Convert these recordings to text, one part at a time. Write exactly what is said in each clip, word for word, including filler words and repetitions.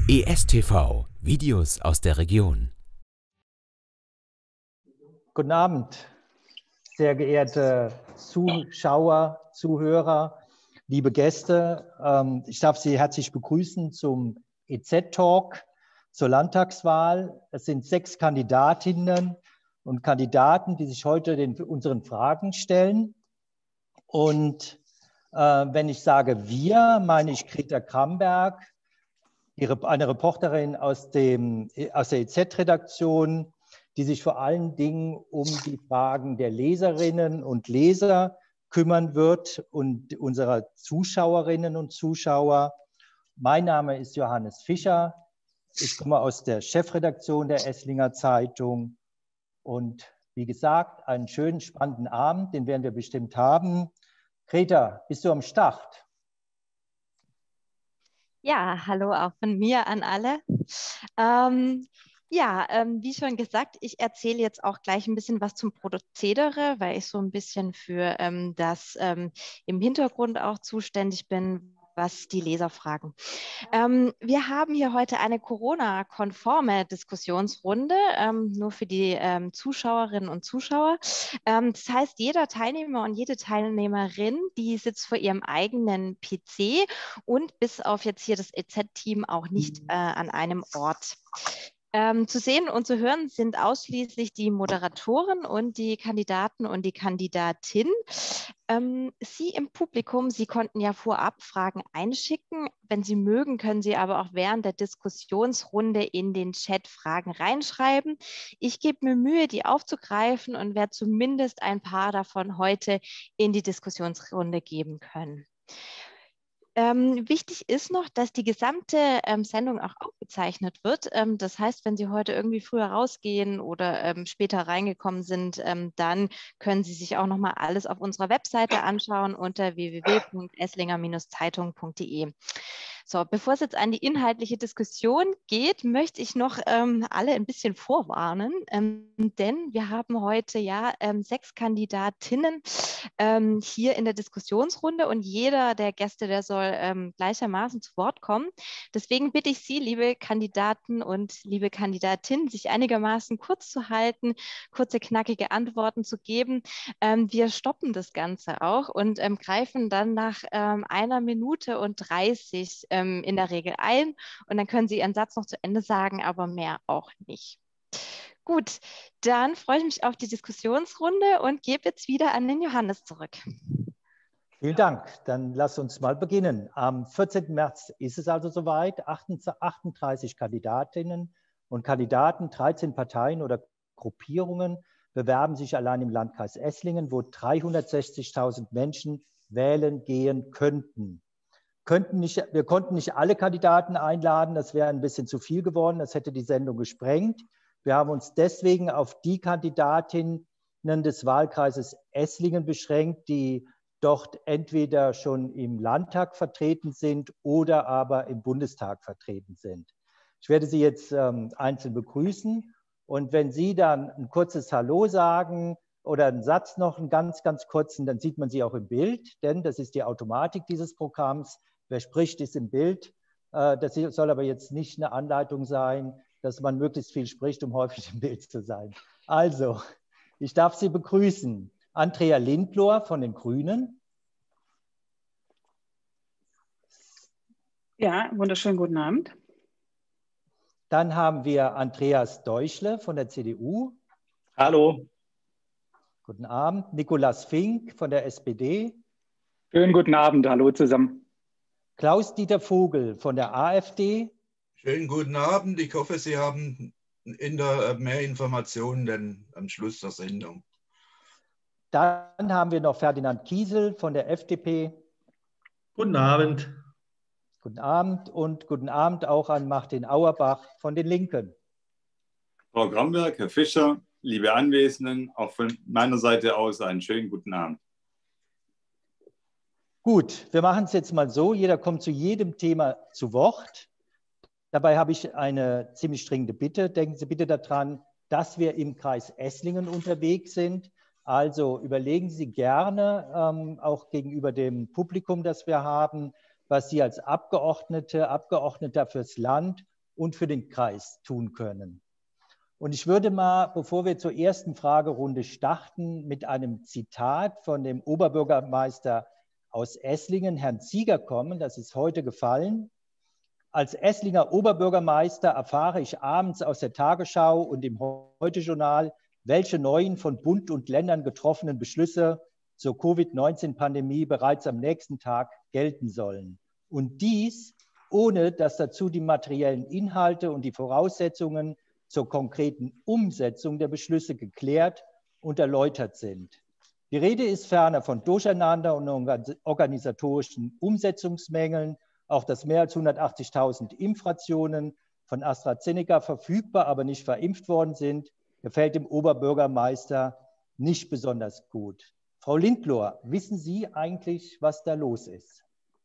E S T V, Videos aus der Region. Guten Abend, sehr geehrte Zuschauer, Zuhörer, liebe Gäste. Ich darf Sie herzlich begrüßen zum E Z-Talk zur Landtagswahl. Es sind sechs Kandidatinnen und Kandidaten, die sich heute den, unseren Fragen stellen. Und äh, wenn ich sage wir, meine ich Greta Kramberg, eine Reporterin aus, dem, aus der E Z-Redaktion, die sich vor allen Dingen um die Fragen der Leserinnen und Leser kümmern wird und unserer Zuschauerinnen und Zuschauer. Mein Name ist Johannes Fischer. Ich komme aus der Chefredaktion der Esslinger Zeitung. Und wie gesagt, einen schönen, spannenden Abend, den werden wir bestimmt haben. Greta, bist du am Start? Ja, hallo auch von mir an alle. Ähm, ja, ähm, wie schon gesagt, ich erzähle jetzt auch gleich ein bisschen was zum Prozedere, weil ich so ein bisschen für ähm, das ähm, im Hintergrund auch zuständig bin, was die Leser fragen. Ähm, wir haben hier heute eine Corona-konforme Diskussionsrunde, ähm, nur für die ähm, Zuschauerinnen und Zuschauer. Ähm, das heißt, jeder Teilnehmer und jede Teilnehmerin, die sitzt vor ihrem eigenen P C und bis auf jetzt hier das E Z-Team auch nicht äh, an einem Ort. Ähm, zu sehen und zu hören sind ausschließlich die Moderatoren und die Kandidaten und die Kandidatin. Ähm, Sie im Publikum, Sie konnten ja vorab Fragen einschicken. Wenn Sie mögen, können Sie aber auch während der Diskussionsrunde in den Chat Fragen reinschreiben. Ich gebe mir Mühe, die aufzugreifen und werde zumindest ein paar davon heute in die Diskussionsrunde geben können. Ähm, wichtig ist noch, dass die gesamte ähm, Sendung auch aufgezeichnet wird. Ähm, das heißt, wenn Sie heute irgendwie früher rausgehen oder ähm, später reingekommen sind, ähm, dann können Sie sich auch nochmal alles auf unserer Webseite anschauen unter w w w punkt esslinger Zeitung punkt de. So, bevor es jetzt an die inhaltliche Diskussion geht, möchte ich noch ähm, alle ein bisschen vorwarnen, ähm, denn wir haben heute ja ähm, sechs Kandidatinnen ähm, hier in der Diskussionsrunde und jeder der Gäste, der soll ähm, gleichermaßen zu Wort kommen. Deswegen bitte ich Sie, liebe Kandidaten und liebe Kandidatinnen, sich einigermaßen kurz zu halten, kurze, knackige Antworten zu geben. Ähm, wir stoppen das Ganze auch und ähm, greifen dann nach ähm, einer Minute und dreißig ähm, in der Regel ein und dann können Sie Ihren Satz noch zu Ende sagen, aber mehr auch nicht. Gut, dann freue ich mich auf die Diskussionsrunde und gebe jetzt wieder an den Johannes zurück. Vielen Dank. Dann lass uns mal beginnen. Am vierzehnten März ist es also soweit. achtunddreißig Kandidatinnen und Kandidaten, dreizehn Parteien oder Gruppierungen bewerben sich allein im Landkreis Esslingen, wo dreihundertsechzigtausend Menschen wählen gehen könnten. Könnten nicht, wir konnten nicht alle Kandidaten einladen, das wäre ein bisschen zu viel geworden, das hätte die Sendung gesprengt. Wir haben uns deswegen auf die Kandidatinnen des Wahlkreises Esslingen beschränkt, die dort entweder schon im Landtag vertreten sind oder aber im Bundestag vertreten sind. Ich werde Sie jetzt ähm, einzeln begrüßen und wenn Sie dann ein kurzes Hallo sagen oder einen Satz noch, einen ganz, ganz kurzen, dann sieht man Sie auch im Bild, denn das ist die Automatik dieses Programms. Wer spricht, ist im Bild. Das soll aber jetzt nicht eine Anleitung sein, dass man möglichst viel spricht, um häufig im Bild zu sein. Also, ich darf Sie begrüßen. Andrea Lindlohr von den Grünen. Ja, wunderschönen guten Abend. Dann haben wir Andreas Deuchle von der C D U. Hallo. Guten Abend. Nikolaus Fink von der S P D. Schönen guten Abend. Hallo zusammen. Klaus-Dieter Vogel von der AfD. Schönen guten Abend. Ich hoffe, Sie haben in der, mehr Informationen denn am Schluss der Sendung. Dann haben wir noch Ferdinand Kiesel von der F D P. Guten Abend. Guten Abend und guten Abend auch an Martin Auerbach von den Linken. Frau Kramberg, Herr Fischer, liebe Anwesenden, auch von meiner Seite aus einen schönen guten Abend. Gut, wir machen es jetzt mal so, jeder kommt zu jedem Thema zu Wort. Dabei habe ich eine ziemlich dringende Bitte. Denken Sie bitte daran, dass wir im Kreis Esslingen unterwegs sind. Also überlegen Sie gerne, ähm, auch gegenüber dem Publikum, das wir haben, was Sie als Abgeordnete, Abgeordneter fürs Land und für den Kreis tun können. Und ich würde mal, bevor wir zur ersten Fragerunde starten, mit einem Zitat von dem Oberbürgermeister aus Esslingen, Herrn Zieger, kommen. Das ist heute gefallen. Als Esslinger Oberbürgermeister erfahre ich abends aus der Tagesschau und im Heute-Journal, welche neuen von Bund und Ländern getroffenen Beschlüsse zur Covid neunzehn Pandemie bereits am nächsten Tag gelten sollen. Und dies, ohne dass dazu die materiellen Inhalte und die Voraussetzungen zur konkreten Umsetzung der Beschlüsse geklärt und erläutert sind. Die Rede ist ferner von Durcheinander und organisatorischen Umsetzungsmängeln. Auch dass mehr als hundertachtzigtausend Impfrationen von AstraZeneca verfügbar, aber nicht verimpft worden sind, gefällt dem Oberbürgermeister nicht besonders gut. Frau Lindlohr, wissen Sie eigentlich, was da los ist?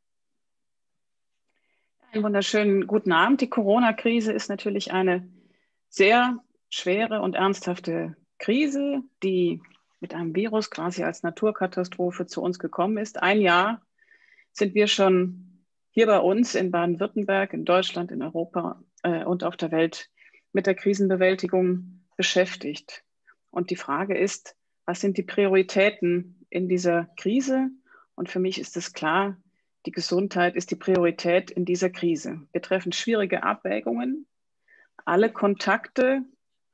Einen wunderschönen guten Abend. Die Corona-Krise ist natürlich eine sehr schwere und ernsthafte Krise, die mit einem Virus quasi als Naturkatastrophe zu uns gekommen ist. Ein Jahr sind wir schon hier bei uns in Baden-Württemberg, in Deutschland, in Europa äh, und auf der Welt mit der Krisenbewältigung beschäftigt. Und die Frage ist, was sind die Prioritäten in dieser Krise? Und für mich ist es klar, die Gesundheit ist die Priorität in dieser Krise. Wir treffen schwierige Abwägungen. Alle Kontakte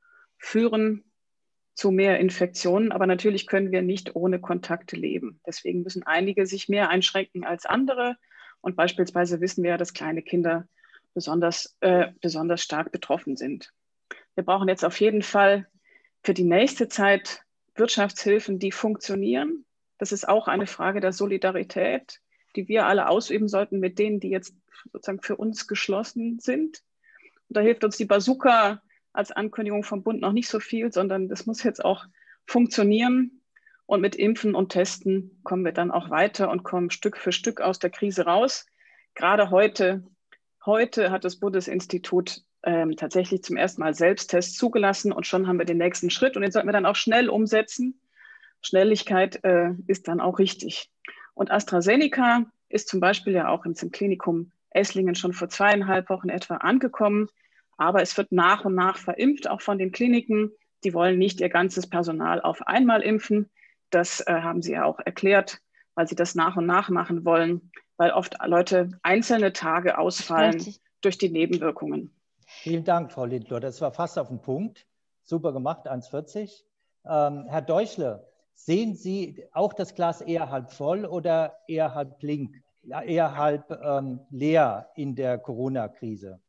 führen zu mehr Infektionen, aber natürlich können wir nicht ohne Kontakte leben. Deswegen müssen einige sich mehr einschränken als andere. Und beispielsweise wissen wir ja, dass kleine Kinder besonders, äh, besonders stark betroffen sind. Wir brauchen jetzt auf jeden Fall für die nächste Zeit Wirtschaftshilfen, die funktionieren. Das ist auch eine Frage der Solidarität, die wir alle ausüben sollten mit denen, die jetzt sozusagen für uns geschlossen sind. Und da hilft uns die Bazooka als Ankündigung vom Bund noch nicht so viel, sondern das muss jetzt auch funktionieren. Und mit Impfen und Testen kommen wir dann auch weiter und kommen Stück für Stück aus der Krise raus. Gerade heute, heute hat das Bundesinstitut ähm, tatsächlich zum ersten Mal Selbsttests zugelassen und schon haben wir den nächsten Schritt und den sollten wir dann auch schnell umsetzen. Schnelligkeit äh, ist dann auch richtig. Und AstraZeneca ist zum Beispiel ja auch im Klinikum Esslingen schon vor zweieinhalb Wochen etwa angekommen. Aber es wird nach und nach verimpft, auch von den Kliniken. Die wollen nicht ihr ganzes Personal auf einmal impfen. Das äh, haben sie ja auch erklärt, weil sie das nach und nach machen wollen, weil oft Leute einzelne Tage ausfallen durch die Nebenwirkungen. Vielen Dank, Frau Lindlohr. Das war fast auf den Punkt. Super gemacht, eins vierzig. Ähm, Herr Deuchle, sehen Sie auch das Glas eher halb voll oder eher halb link, eher halb ähm, leer in der Corona-Krise?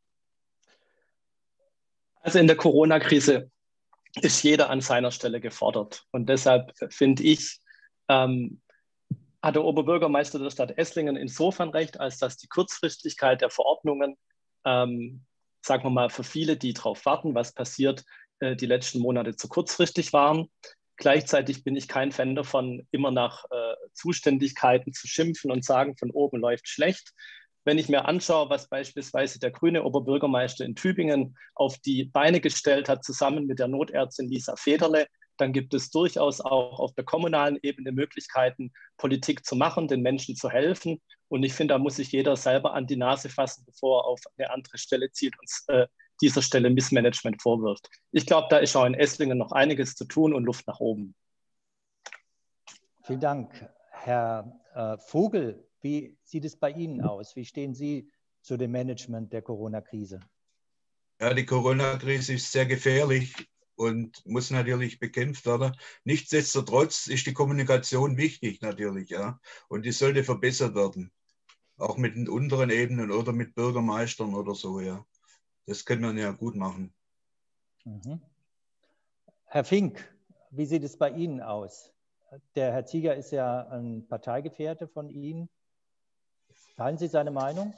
Also in der Corona-Krise ist jeder an seiner Stelle gefordert. Und deshalb finde ich, ähm, hat der Oberbürgermeister der Stadt Esslingen insofern recht, als dass die Kurzfristigkeit der Verordnungen, ähm, sagen wir mal, für viele, die darauf warten, was passiert, äh, die letzten Monate zu kurzfristig waren. Gleichzeitig bin ich kein Fan davon, immer nach äh, Zuständigkeiten zu schimpfen und sagen, von oben läuft schlecht. Wenn ich mir anschaue, was beispielsweise der grüne Oberbürgermeister in Tübingen auf die Beine gestellt hat, zusammen mit der Notärztin Lisa Federle, dann gibt es durchaus auch auf der kommunalen Ebene Möglichkeiten, Politik zu machen, den Menschen zu helfen. Und ich finde, da muss sich jeder selber an die Nase fassen, bevor er auf eine andere Stelle zieht und äh, dieser Stelle Missmanagement vorwirft. Ich glaube, da ist auch in Esslingen noch einiges zu tun und Luft nach oben. Vielen Dank. Herr äh, Vogel, wie sieht es bei Ihnen aus? Wie stehen Sie zu dem Management der Corona-Krise? Ja, die Corona-Krise ist sehr gefährlich und muss natürlich bekämpft werden. Nichtsdestotrotz ist die Kommunikation wichtig natürlich, ja, und die sollte verbessert werden, auch mit den unteren Ebenen oder mit Bürgermeistern oder so, ja. Das können wir ja gut machen. Mhm. Herr Fink, wie sieht es bei Ihnen aus? Der Herr Zieger ist ja ein Parteigefährte von Ihnen. Teilen Sie seine Meinung?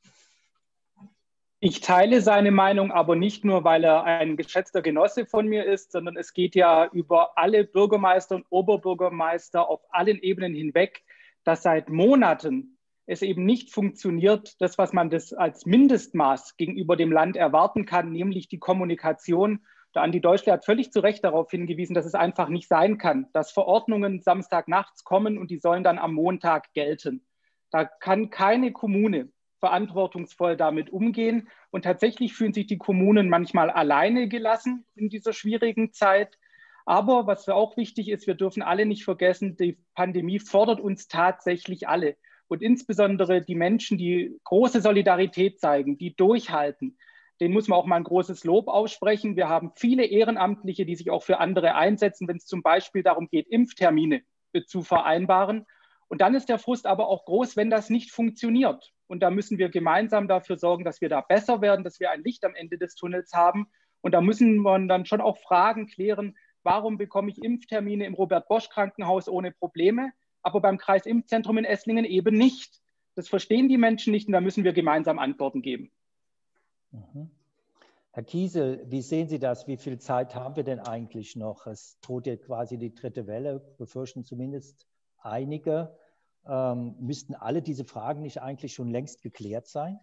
Ich teile seine Meinung, aber nicht nur, weil er ein geschätzter Genosse von mir ist, sondern es geht ja über alle Bürgermeister und Oberbürgermeister auf allen Ebenen hinweg, dass seit Monaten es eben nicht funktioniert, das, was man das als Mindestmaß gegenüber dem Land erwarten kann, nämlich die Kommunikation. Der Andi Deuchle hat völlig zu Recht darauf hingewiesen, dass es einfach nicht sein kann, dass Verordnungen Samstagnachts kommen und die sollen dann am Montag gelten. Da kann keine Kommune verantwortungsvoll damit umgehen. Und tatsächlich fühlen sich die Kommunen manchmal alleine gelassen in dieser schwierigen Zeit. Aber was auch wichtig ist, wir dürfen alle nicht vergessen, die Pandemie fordert uns tatsächlich alle. Und insbesondere die Menschen, die große Solidarität zeigen, die durchhalten, denen muss man auch mal ein großes Lob aussprechen. Wir haben viele Ehrenamtliche, die sich auch für andere einsetzen, wenn es zum Beispiel darum geht, Impftermine zu vereinbaren. Und dann ist der Frust aber auch groß, wenn das nicht funktioniert. Und da müssen wir gemeinsam dafür sorgen, dass wir da besser werden, dass wir ein Licht am Ende des Tunnels haben. Und da müssen wir dann schon auch Fragen klären, warum bekomme ich Impftermine im Robert-Bosch-Krankenhaus ohne Probleme, aber beim Kreisimpfzentrum in Esslingen eben nicht. Das verstehen die Menschen nicht und da müssen wir gemeinsam Antworten geben. Mhm. Herr Kiesel, wie sehen Sie das? Wie viel Zeit haben wir denn eigentlich noch? Es droht ja quasi die dritte Welle, befürchten zumindest einige. Ähm, müssten alle diese Fragen nicht eigentlich schon längst geklärt sein?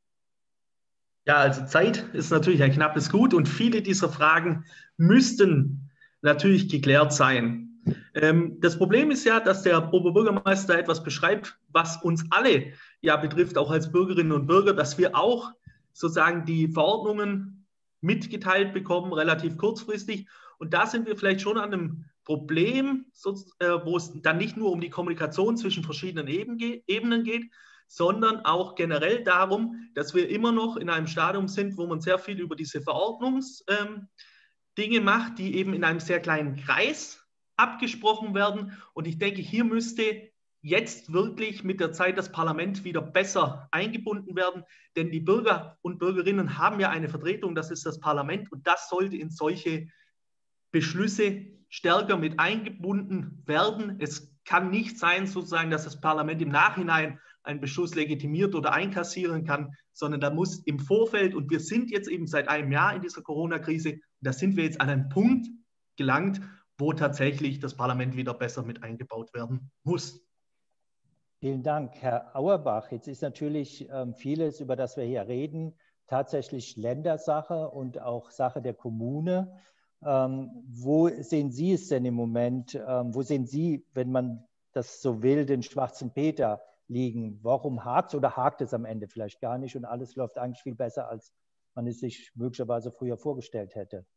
Ja, also Zeit ist natürlich ein knappes Gut und viele dieser Fragen müssten natürlich geklärt sein. Ähm, das Problem ist ja, dass der Oberbürgermeister etwas beschreibt, was uns alle ja betrifft, auch als Bürgerinnen und Bürger, dass wir auch sozusagen die Verordnungen mitgeteilt bekommen, relativ kurzfristig. Und da sind wir vielleicht schon an einem Problem, wo es dann nicht nur um die Kommunikation zwischen verschiedenen Ebenen geht, sondern auch generell darum, dass wir immer noch in einem Stadium sind, wo man sehr viel über diese Verordnungsdinge macht, die eben in einem sehr kleinen Kreis abgesprochen werden. Und ich denke, hier müsste jetzt wirklich mit der Zeit das Parlament wieder besser eingebunden werden, denn die Bürger und Bürgerinnen haben ja eine Vertretung, das ist das Parlament, und das sollte in solche Beschlüsse stärker mit eingebunden werden. Es kann nicht sein, sozusagen, dass das Parlament im Nachhinein einen Beschluss legitimiert oder einkassieren kann, sondern da muss im Vorfeld, und wir sind jetzt eben seit einem Jahr in dieser Corona-Krise, da sind wir jetzt an einen Punkt gelangt, wo tatsächlich das Parlament wieder besser mit eingebaut werden muss. Vielen Dank, Herr Auerbach. Jetzt ist natürlich ähm, vieles, über das wir hier reden, tatsächlich Ländersache und auch Sache der Kommune. Ähm, wo sehen Sie es denn im Moment? Ähm, wo sehen Sie, wenn man das so will, den schwarzen Peter liegen? Warum hakt es oder hakt es am Ende vielleicht gar nicht und alles läuft eigentlich viel besser, als man es sich möglicherweise früher vorgestellt hätte?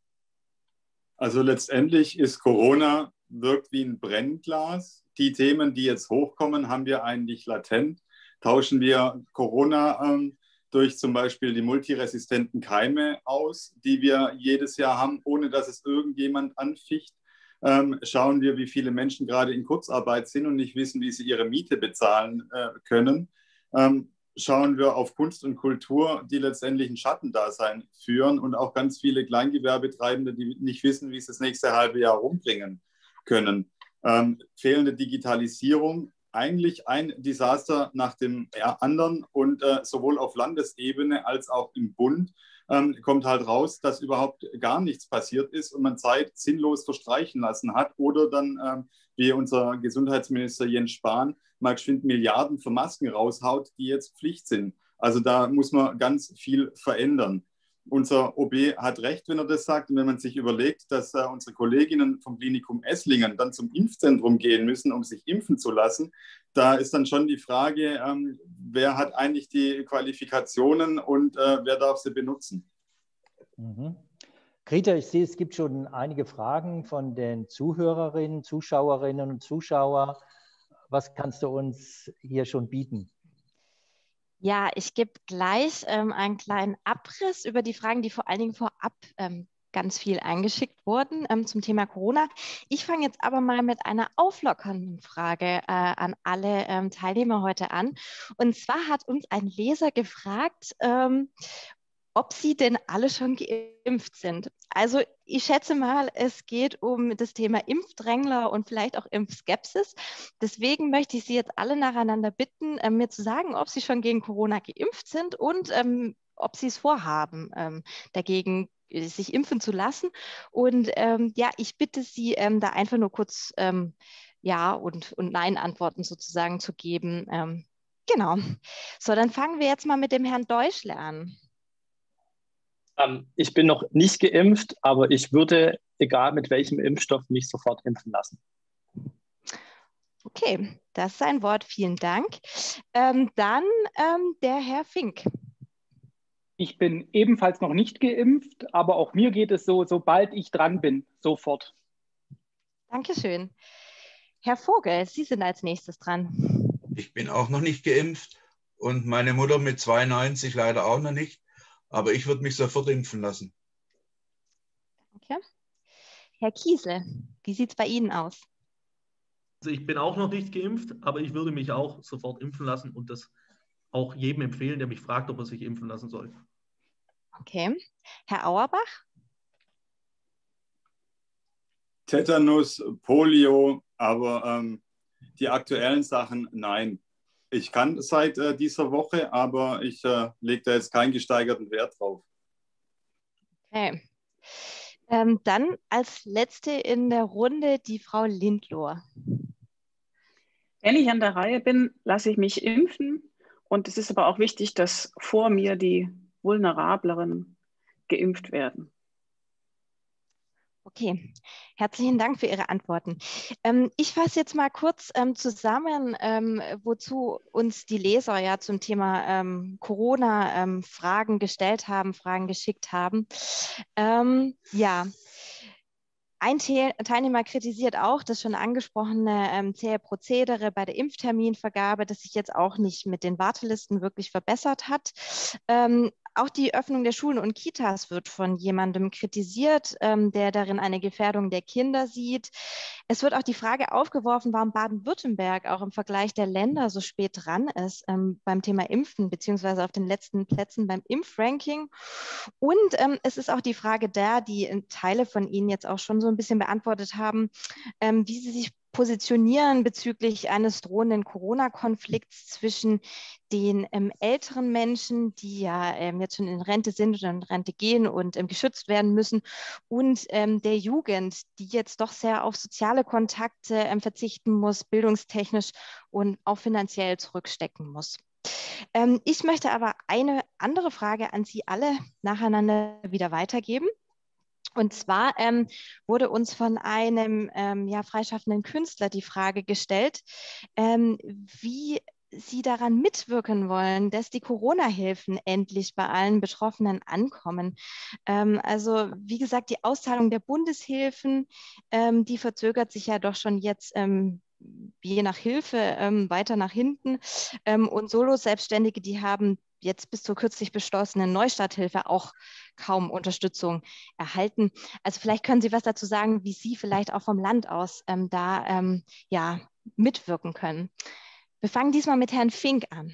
Also letztendlich ist Corona, wirkt wie ein Brennglas. Die Themen, die jetzt hochkommen, haben wir eigentlich latent. Tauschen wir Corona ähm, durch zum Beispiel die multiresistenten Keime aus, die wir jedes Jahr haben, ohne dass es irgendjemand anficht. Ähm, schauen wir, wie viele Menschen gerade in Kurzarbeit sind und nicht wissen, wie sie ihre Miete bezahlen äh, können. Ähm, schauen wir auf Kunst und Kultur, die letztendlich ein Schattendasein führen und auch ganz viele Kleingewerbetreibende, die nicht wissen, wie sie das nächste halbe Jahr rumbringen können. Ähm, fehlende Digitalisierung, eigentlich ein Desaster nach dem anderen und äh, sowohl auf Landesebene als auch im Bund ähm, kommt halt raus, dass überhaupt gar nichts passiert ist und man Zeit sinnlos verstreichen lassen hat oder dann, ähm, wie unser Gesundheitsminister Jens Spahn, mal geschwind Milliarden für Masken raushaut, die jetzt Pflicht sind. Also da muss man ganz viel verändern. Unser O B hat recht, wenn er das sagt. Und wenn man sich überlegt, dass äh, unsere Kolleginnen vom Klinikum Esslingen dann zum Impfzentrum gehen müssen, um sich impfen zu lassen, da ist dann schon die Frage, ähm, wer hat eigentlich die Qualifikationen und äh, wer darf sie benutzen? Mhm. Greta, ich sehe, es gibt schon einige Fragen von den Zuhörerinnen, Zuschauerinnen und Zuschauern. Was kannst du uns hier schon bieten? Ja, ich gebe gleich ähm, einen kleinen Abriss über die Fragen, die vor allen Dingen vorab ähm, ganz viel eingeschickt wurden ähm, zum Thema Corona. Ich fange jetzt aber mal mit einer auflockernden Frage äh, an alle ähm, Teilnehmer heute an. Und zwar hat uns ein Leser gefragt, ähm, ob sie denn alle schon geimpft sind. Also ich schätze mal, es geht um das Thema Impfdrängler und vielleicht auch Impfskepsis. Deswegen möchte ich Sie jetzt alle nacheinander bitten, äh, mir zu sagen, ob Sie schon gegen Corona geimpft sind und ähm, ob Sie es vorhaben, ähm, dagegen sich impfen zu lassen. Und ähm, ja, ich bitte Sie, ähm, da einfach nur kurz ähm, Ja- und, und Nein-Antworten sozusagen zu geben. Ähm, genau. So, dann fangen wir jetzt mal mit dem Herrn Deuschle an. Ich bin noch nicht geimpft, aber ich würde, egal mit welchem Impfstoff, mich sofort impfen lassen. Okay, das ist ein Wort. Vielen Dank. Ähm, dann ähm, der Herr Fink. Ich bin ebenfalls noch nicht geimpft, aber auch mir geht es so, sobald ich dran bin, sofort. Dankeschön. Herr Vogel, Sie sind als nächstes dran. Ich bin auch noch nicht geimpft und meine Mutter mit zweiundneunzig leider auch noch nicht, aber ich würde mich sofort impfen lassen. Danke. Herr Kiesel, wie sieht es bei Ihnen aus? Also ich bin auch noch nicht geimpft, aber ich würde mich auch sofort impfen lassen und das auch jedem empfehlen, der mich fragt, ob er sich impfen lassen soll. Okay. Herr Auerbach? Tetanus, Polio, aber ähm, die aktuellen Sachen, nein. Ich kann seit äh, dieser Woche, aber ich äh, lege da jetzt keinen gesteigerten Wert drauf. Okay. Ähm, dann als letzte in der Runde die Frau Lindlohr. Wenn ich an der Reihe bin, lasse ich mich impfen. Und es ist aber auch wichtig, dass vor mir die Vulnerableren geimpft werden. Okay, herzlichen Dank für Ihre Antworten. Ähm, ich fasse jetzt mal kurz ähm, zusammen, ähm, wozu uns die Leser ja zum Thema ähm, Corona ähm, Fragen gestellt haben, Fragen geschickt haben. Ähm, ja, ein Te Teilnehmer kritisiert auch das schon angesprochene ähm, zähe Prozedere bei der Impfterminvergabe, das sich jetzt auch nicht mit den Wartelisten wirklich verbessert hat. Ähm, Auch die Öffnung der Schulen und Kitas wird von jemandem kritisiert, ähm, der darin eine Gefährdung der Kinder sieht. Es wird auch die Frage aufgeworfen, warum Baden-Württemberg auch im Vergleich der Länder so spät dran ist ähm, beim Thema Impfen, beziehungsweise auf den letzten Plätzen beim Impfranking. Und ähm, es ist auch die Frage der, die Teile von Ihnen jetzt auch schon so ein bisschen beantwortet haben, ähm, wie Sie sich positionieren bezüglich eines drohenden Corona-Konflikts zwischen den ähm, älteren Menschen, die ja ähm, jetzt schon in Rente sind oder in Rente gehen und ähm, geschützt werden müssen, und ähm, der Jugend, die jetzt doch sehr auf soziale Kontakte ähm, verzichten muss, bildungstechnisch und auch finanziell zurückstecken muss. Ähm, ich möchte aber eine andere Frage an Sie alle nacheinander wieder weitergeben. Und zwar ähm, wurde uns von einem ähm, ja, freischaffenden Künstler die Frage gestellt, ähm, wie Sie daran mitwirken wollen, dass die Corona-Hilfen endlich bei allen Betroffenen ankommen. Ähm, also wie gesagt, die Auszahlung der Bundeshilfen, ähm, die verzögert sich ja doch schon jetzt ähm, je nach Hilfe ähm, weiter nach hinten. Ähm, und Solo-Selbstständige, die haben jetzt bis zur kürzlich beschlossenen Neustarthilfe auch kaum Unterstützung erhalten. Also vielleicht können Sie was dazu sagen, wie Sie vielleicht auch vom Land aus ähm, da ähm, ja, mitwirken können. Wir fangen diesmal mit Herrn Fink an.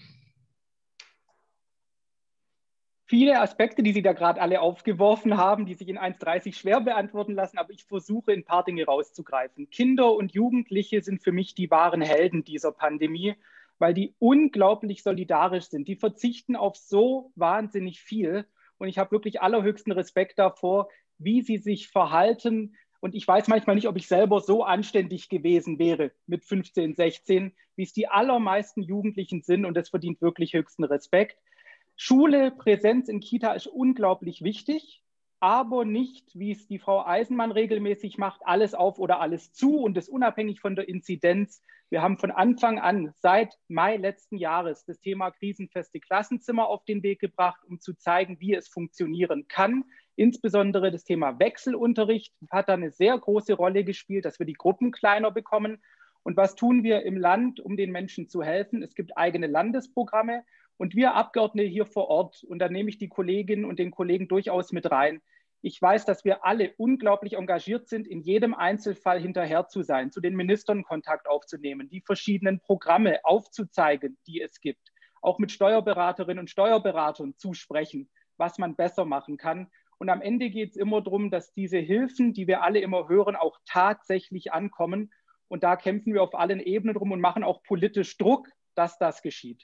Viele Aspekte, die Sie da gerade alle aufgeworfen haben, die sich in eins dreißig schwer beantworten lassen, aber ich versuche, ein paar Dinge rauszugreifen. Kinder und Jugendliche sind für mich die wahren Helden dieser Pandemie, weil die unglaublich solidarisch sind. Die verzichten auf so wahnsinnig viel. Und ich habe wirklich allerhöchsten Respekt davor, wie sie sich verhalten. Und ich weiß manchmal nicht, ob ich selber so anständig gewesen wäre mit fünfzehn, sechzehn, wie es die allermeisten Jugendlichen sind. Und das verdient wirklich höchsten Respekt. Schule, Präsenz in Kita ist unglaublich wichtig, aber nicht, wie es die Frau Eisenmann regelmäßig macht, alles auf oder alles zu und das unabhängig von der Inzidenz. Wir haben von Anfang an, seit Mai letzten Jahres, das Thema krisenfeste Klassenzimmer auf den Weg gebracht, um zu zeigen, wie es funktionieren kann. Insbesondere das Thema Wechselunterricht hat da eine sehr große Rolle gespielt, dass wir die Gruppen kleiner bekommen. Und was tun wir im Land, um den Menschen zu helfen? Es gibt eigene Landesprogramme. Und wir Abgeordnete hier vor Ort, und da nehme ich die Kolleginnen und den Kollegen durchaus mit rein, ich weiß, dass wir alle unglaublich engagiert sind, in jedem Einzelfall hinterher zu sein, zu den Ministern Kontakt aufzunehmen, die verschiedenen Programme aufzuzeigen, die es gibt, auch mit Steuerberaterinnen und Steuerberatern zu sprechen, was man besser machen kann. Und am Ende geht es immer darum, dass diese Hilfen, die wir alle immer hören, auch tatsächlich ankommen. Und da kämpfen wir auf allen Ebenen drum und machen auch politisch Druck, dass das geschieht.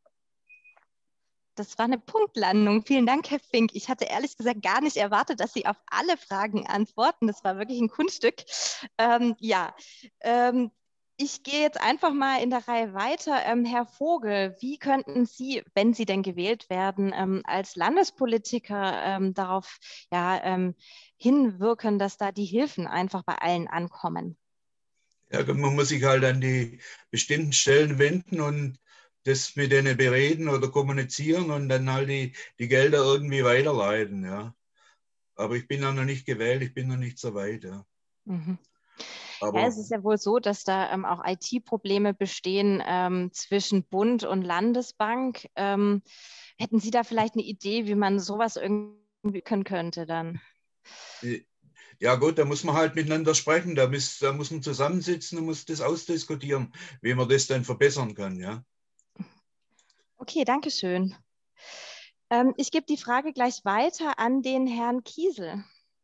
Das war eine Punktlandung. Vielen Dank, Herr Fink. Ich hatte ehrlich gesagt gar nicht erwartet, dass Sie auf alle Fragen antworten. Das war wirklich ein Kunststück. Ähm, ja, ähm, ich gehe jetzt einfach mal in der Reihe weiter. Ähm, Herr Vogel, wie könnten Sie, wenn Sie denn gewählt werden, ähm, als Landespolitiker ähm, darauf ja, ähm, hinwirken, dass da die Hilfen einfach bei allen ankommen? Ja, man muss sich halt an die bestimmten Stellen wenden und das mit denen bereden oder kommunizieren und dann halt die, die Gelder irgendwie weiterleiten. Ja. Aber ich bin ja noch nicht gewählt, ich bin noch nicht so weit. Ja. Mhm. Aber ja, es ist ja wohl so, dass da ähm, auch I T-Probleme bestehen ähm, zwischen Bund und Landesbank. Ähm, hätten Sie da vielleicht eine Idee, wie man sowas irgendwie können könnte dann? Ja gut, da muss man halt miteinander sprechen, da muss, da muss man zusammensitzen und muss das ausdiskutieren, wie man das dann verbessern kann. Ja. Okay, danke schön. Ähm, ich gebe die Frage gleich weiter an den Herrn Kiesel.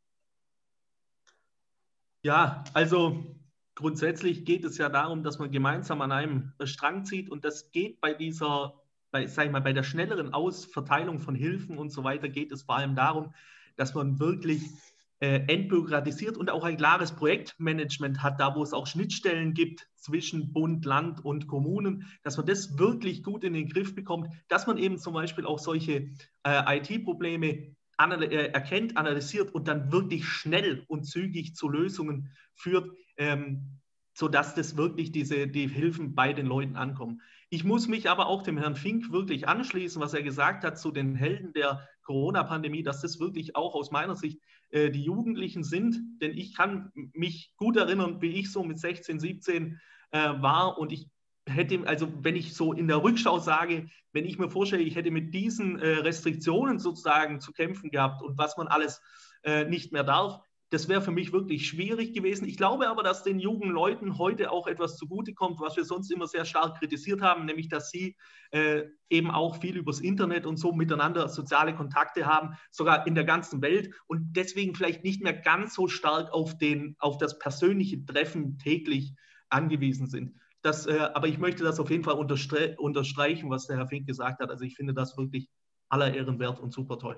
Ja, also grundsätzlich geht es ja darum, dass man gemeinsam an einem Strang zieht und das geht bei dieser, bei, sag ich mal, bei der schnelleren Ausverteilung von Hilfen und so weiter geht es vor allem darum, dass man wirklich äh, entbürokratisiert und auch ein klares Projektmanagement hat, da wo es auch Schnittstellen gibt zwischen Bund, Land und Kommunen, dass man das wirklich gut in den Griff bekommt, dass man eben zum Beispiel auch solche äh, I T-Probleme Anal äh, erkennt, analysiert und dann wirklich schnell und zügig zu Lösungen führt, ähm, sodass das wirklich diese, die Hilfen bei den Leuten ankommen. Ich muss mich aber auch dem Herrn Fink wirklich anschließen, was er gesagt hat zu den Helden der Corona-Pandemie, dass das wirklich auch aus meiner Sicht äh, die Jugendlichen sind, denn ich kann mich gut erinnern, wie ich so mit sechzehn, siebzehn äh, war und ich hätte, also wenn ich so in der Rückschau sage, wenn ich mir vorstelle, ich hätte mit diesen äh, Restriktionen sozusagen zu kämpfen gehabt und was man alles äh, nicht mehr darf, das wäre für mich wirklich schwierig gewesen. Ich glaube aber, dass den jungen Leuten heute auch etwas zugutekommt, was wir sonst immer sehr stark kritisiert haben, nämlich dass sie äh, eben auch viel übers Internet und so miteinander soziale Kontakte haben, sogar in der ganzen Welt und deswegen vielleicht nicht mehr ganz so stark auf, den, auf das persönliche Treffen täglich angewiesen sind. Das, äh, aber ich möchte das auf jeden Fall unterstre unterstreichen, was der Herr Fink gesagt hat. Also ich finde das wirklich aller Ehren wert und super toll.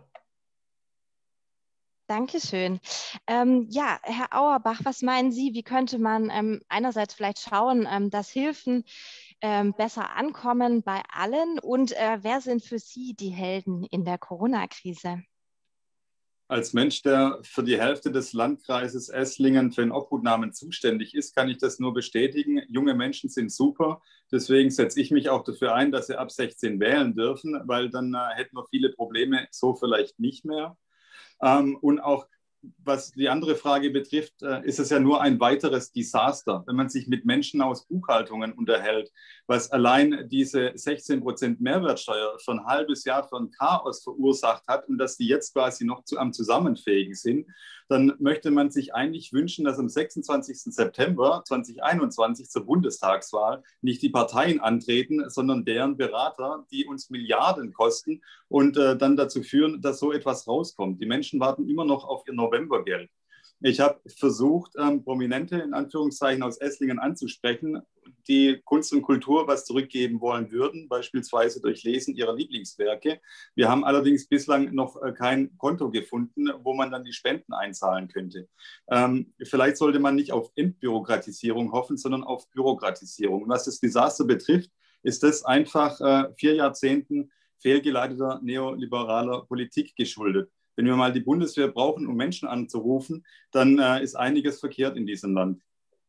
Dankeschön. Ähm, ja, Herr Auerbach, was meinen Sie, wie könnte man ähm, einerseits vielleicht schauen, ähm, dass Hilfen ähm, besser ankommen bei allen und äh, wer sind für Sie die Helden in der Corona-Krise? Als Mensch, der für die Hälfte des Landkreises Esslingen für den Obhutnamen zuständig ist, kann ich das nur bestätigen. Junge Menschen sind super. Deswegen setze ich mich auch dafür ein, dass sie ab sechzehn wählen dürfen, weil dann äh, hätten wir viele Probleme so vielleicht nicht mehr. Ähm, und auch was die andere Frage betrifft, äh, ist es ja nur ein weiteres Desaster, wenn man sich mit Menschen aus Buchhaltungen unterhält, was allein diese sechzehn Prozent Mehrwertsteuer schon ein halbes Jahr für ein Chaos verursacht hat und dass die jetzt quasi noch zu, am Zusammenfähigen sind, dann möchte man sich eigentlich wünschen, dass am sechsundzwanzigsten September zweitausendeinundzwanzig zur Bundestagswahl nicht die Parteien antreten, sondern deren Berater, die uns Milliarden kosten und äh, dann dazu führen, dass so etwas rauskommt. Die Menschen warten immer noch auf ihr Novembergeld. Ich habe versucht, ähm, Prominente in Anführungszeichen aus Esslingen anzusprechen, die Kunst und Kultur was zurückgeben wollen würden, beispielsweise durch Lesen ihrer Lieblingswerke. Wir haben allerdings bislang noch äh, kein Konto gefunden, wo man dann die Spenden einzahlen könnte. Ähm, vielleicht sollte man nicht auf Entbürokratisierung hoffen, sondern auf Bürokratisierung. Was das Desaster betrifft, ist das einfach äh, vier Jahrzehnten fehlgeleiteter neoliberaler Politik geschuldet. Wenn wir mal die Bundeswehr brauchen, um Menschen anzurufen, dann äh, ist einiges verkehrt in diesem Land.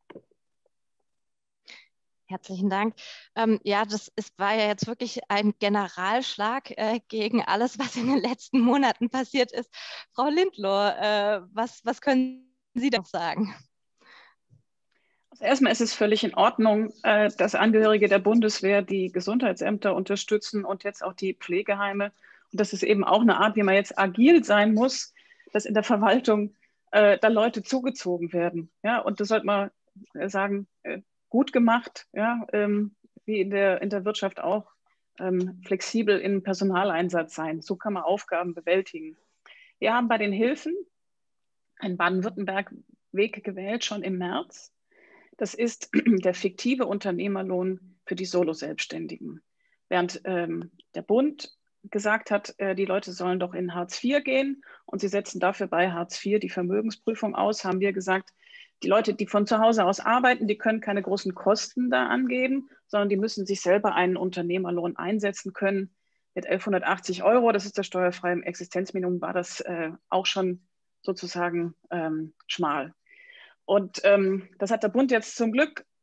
Herzlichen Dank. Ähm, ja, das ist, war ja jetzt wirklich ein Generalschlag äh, gegen alles, was in den letzten Monaten passiert ist. Frau Lindloh, äh, was, was können Sie da sagen? Also erstmal ist es völlig in Ordnung, äh, dass Angehörige der Bundeswehr die Gesundheitsämter unterstützen und jetzt auch die Pflegeheime. Und das ist eben auch eine Art, wie man jetzt agil sein muss, dass in der Verwaltung äh, da Leute zugezogen werden. Ja, und das sollte man sagen, äh, gut gemacht, ja, ähm, wie in der, in der Wirtschaft auch, ähm, flexibel im Personaleinsatz sein. So kann man Aufgaben bewältigen. Wir haben bei den Hilfen einen Baden-Württemberg-Weg gewählt, schon im März. Das ist der fiktive Unternehmerlohn für die Solo-Selbstständigen. Während ähm, der Bund gesagt hat, äh, die Leute sollen doch in Hartz vier gehen und sie setzen dafür bei Hartz vier die Vermögensprüfung aus, haben wir gesagt, die Leute, die von zu Hause aus arbeiten, die können keine großen Kosten da angeben, sondern die müssen sich selber einen Unternehmerlohn einsetzen können mit elfhundertachtzig Euro. Das ist das steuerfreie Existenzminimum, war das äh, auch schon sozusagen ähm, schmal. Und ähm, das hat der Bund jetzt zum Glück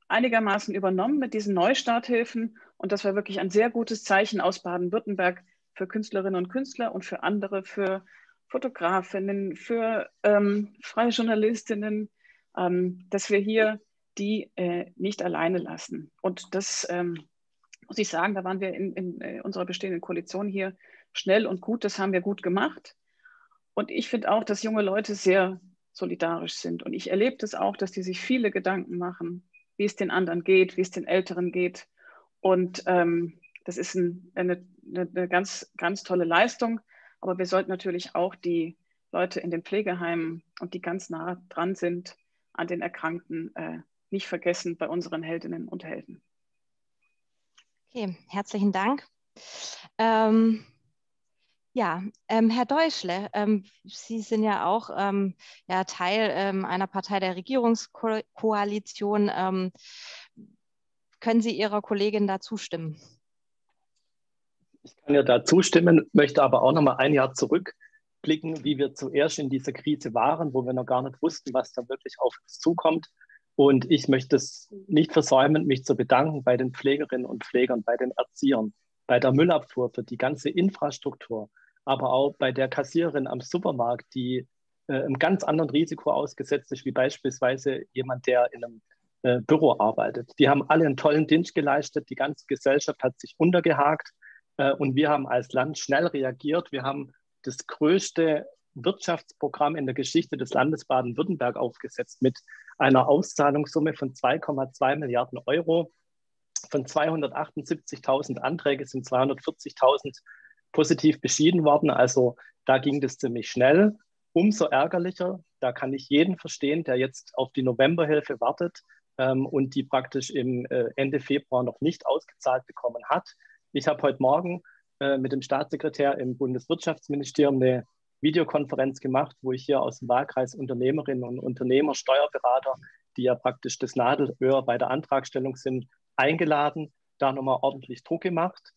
einigermaßen übernommen mit diesen Neustarthilfen. Und das war wirklich ein sehr gutes Zeichen aus Baden-Württemberg für Künstlerinnen und Künstler und für andere, für Fotografinnen, für ähm, freie Journalistinnen, ähm, dass wir hier die äh, nicht alleine lassen. Und das ähm, muss ich sagen, da waren wir in, in äh, unserer bestehenden Koalition hier schnell und gut. Das haben wir gut gemacht. Und ich finde auch, dass junge Leute sehr solidarisch sind. Und ich erlebe das auch, dass die sich viele Gedanken machen, wie es den anderen geht, wie es den Älteren geht. Und ähm, das ist ein, eine, eine ganz, ganz tolle Leistung. Aber wir sollten natürlich auch die Leute in den Pflegeheimen und die ganz nah dran sind an den Erkrankten äh, nicht vergessen bei unseren Heldinnen und Helden. Okay, herzlichen Dank. Ähm, ja, ähm, Herr Deuschle, ähm, Sie sind ja auch ähm, ja, Teil ähm, einer Partei der Regierungskoalition. Ähm, können Sie Ihrer Kollegin da zustimmen? Ich kann ja da zustimmen, möchte aber auch noch mal ein Jahr zurückblicken, wie wir zuerst in dieser Krise waren, wo wir noch gar nicht wussten, was da wirklich auf uns zukommt. Und ich möchte es nicht versäumen, mich zu bedanken bei den Pflegerinnen und Pflegern, bei den Erziehern, bei der Müllabfuhr für die ganze Infrastruktur, aber auch bei der Kassiererin am Supermarkt, die äh, einem ganz anderen Risiko ausgesetzt ist, wie beispielsweise jemand, der in einem äh, Büro arbeitet. Die haben alle einen tollen Dienst geleistet, die ganze Gesellschaft hat sich untergehakt äh, und wir haben als Land schnell reagiert. Wir haben das größte Wirtschaftsprogramm in der Geschichte des Landes Baden-Württemberg aufgesetzt mit einer Auszahlungssumme von zwei Komma zwei Milliarden Euro. Von zweihundertachtundsiebzigtausend Anträgen sind zweihundertvierzigtausend positiv beschieden worden. Also da ging das ziemlich schnell. Umso ärgerlicher, da kann ich jeden verstehen, der jetzt auf die Novemberhilfe wartet ähm, und die praktisch im äh, Ende Februar noch nicht ausgezahlt bekommen hat. Ich habe heute Morgen äh, mit dem Staatssekretär im Bundeswirtschaftsministerium eine Videokonferenz gemacht, wo ich hier aus dem Wahlkreis Unternehmerinnen und Unternehmer, Steuerberater, die ja praktisch das Nadelöhr bei der Antragstellung sind, eingeladen, da nochmal ordentlich Druck gemacht.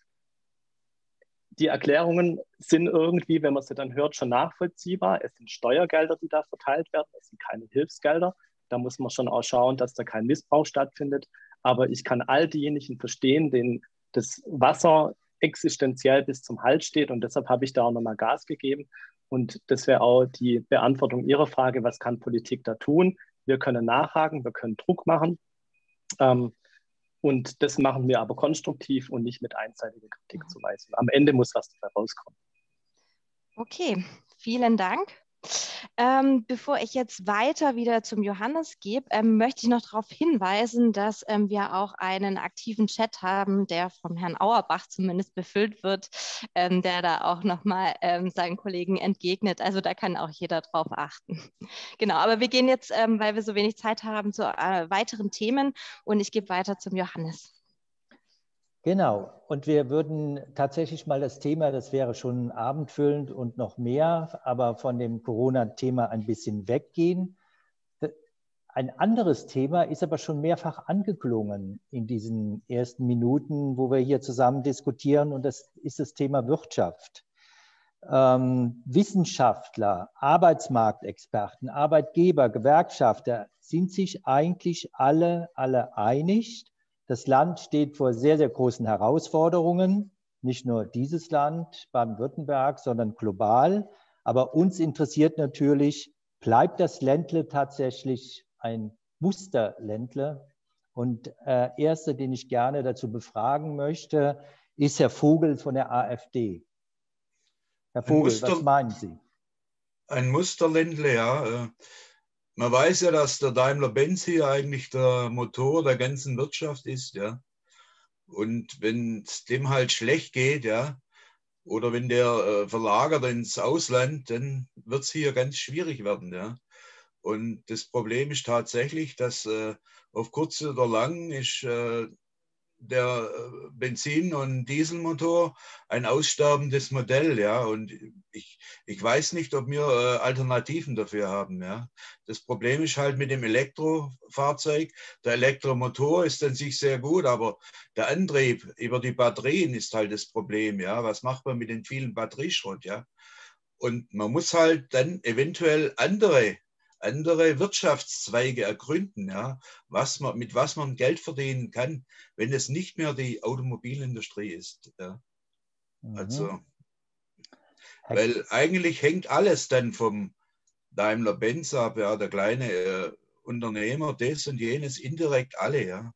Die Erklärungen sind irgendwie, wenn man sie dann hört, schon nachvollziehbar. Es sind Steuergelder, die da verteilt werden, es sind keine Hilfsgelder. Da muss man schon auch schauen, dass da kein Missbrauch stattfindet. Aber ich kann all diejenigen verstehen, denen das Wasser existenziell bis zum Hals steht. Und deshalb habe ich da auch nochmal Gas gegeben. Und das wäre auch die Beantwortung Ihrer Frage, was kann Politik da tun? Wir können nachhaken, wir können Druck machen. Ähm, und das machen wir aber konstruktiv und nicht mit einseitiger Kritik zu weisen. Am Ende muss was dabei rauskommen. Okay, vielen Dank. Ähm, bevor ich jetzt weiter wieder zum Johannes gebe, ähm, möchte ich noch darauf hinweisen, dass ähm, wir auch einen aktiven Chat haben, der vom Herrn Auerbach zumindest befüllt wird, ähm, der da auch nochmal ähm, seinen Kollegen entgegnet. Also da kann auch jeder drauf achten. Genau, aber wir gehen jetzt, ähm, weil wir so wenig Zeit haben, zu äh, weiteren Themen und ich gebe weiter zum Johannes. Genau, und wir würden tatsächlich mal das Thema, das wäre schon abendfüllend und noch mehr, aber von dem Corona-Thema ein bisschen weggehen. Ein anderes Thema ist aber schon mehrfach angeklungen in diesen ersten Minuten, wo wir hier zusammen diskutieren, und das ist das Thema Wirtschaft. Ähm, Wissenschaftler, Arbeitsmarktexperten, Arbeitgeber, Gewerkschafter sind sich eigentlich alle, alle einig. Das Land steht vor sehr, sehr großen Herausforderungen, nicht nur dieses Land, Baden-Württemberg, sondern global. Aber uns interessiert natürlich, bleibt das Ländle tatsächlich ein Musterländle? Und äh, erster, den ich gerne dazu befragen möchte, ist Herr Vogel von der AfD. Herr Vogel, Muster, was meinen Sie? Ein Musterländle, ja. Man weiß ja, dass der Daimler-Benz hier eigentlich der Motor der ganzen Wirtschaft ist, ja. Und wenn es dem halt schlecht geht, ja, oder wenn der äh, verlagert ins Ausland, dann wird es hier ganz schwierig werden, ja. Und das Problem ist tatsächlich, dass äh, auf kurz oder lang ist äh, der Benzin- und Dieselmotor ein aussterbendes Modell, ja, und ich, ich weiß nicht, ob wir äh, Alternativen dafür haben, ja. Das Problem ist halt mit dem Elektrofahrzeug, der Elektromotor ist an sich sehr gut, aber der Antrieb über die Batterien ist halt das Problem, ja. Was macht man mit den vielen Batterieschrott, ja? Und man muss halt dann eventuell andere andere Wirtschaftszweige ergründen, ja, was man, mit was man Geld verdienen kann, wenn es nicht mehr die Automobilindustrie ist. Ja. Mhm. Also, weil eigentlich hängt alles dann vom Daimler-Benz ab, ja, der kleine äh, Unternehmer, das und jenes, indirekt alle, ja.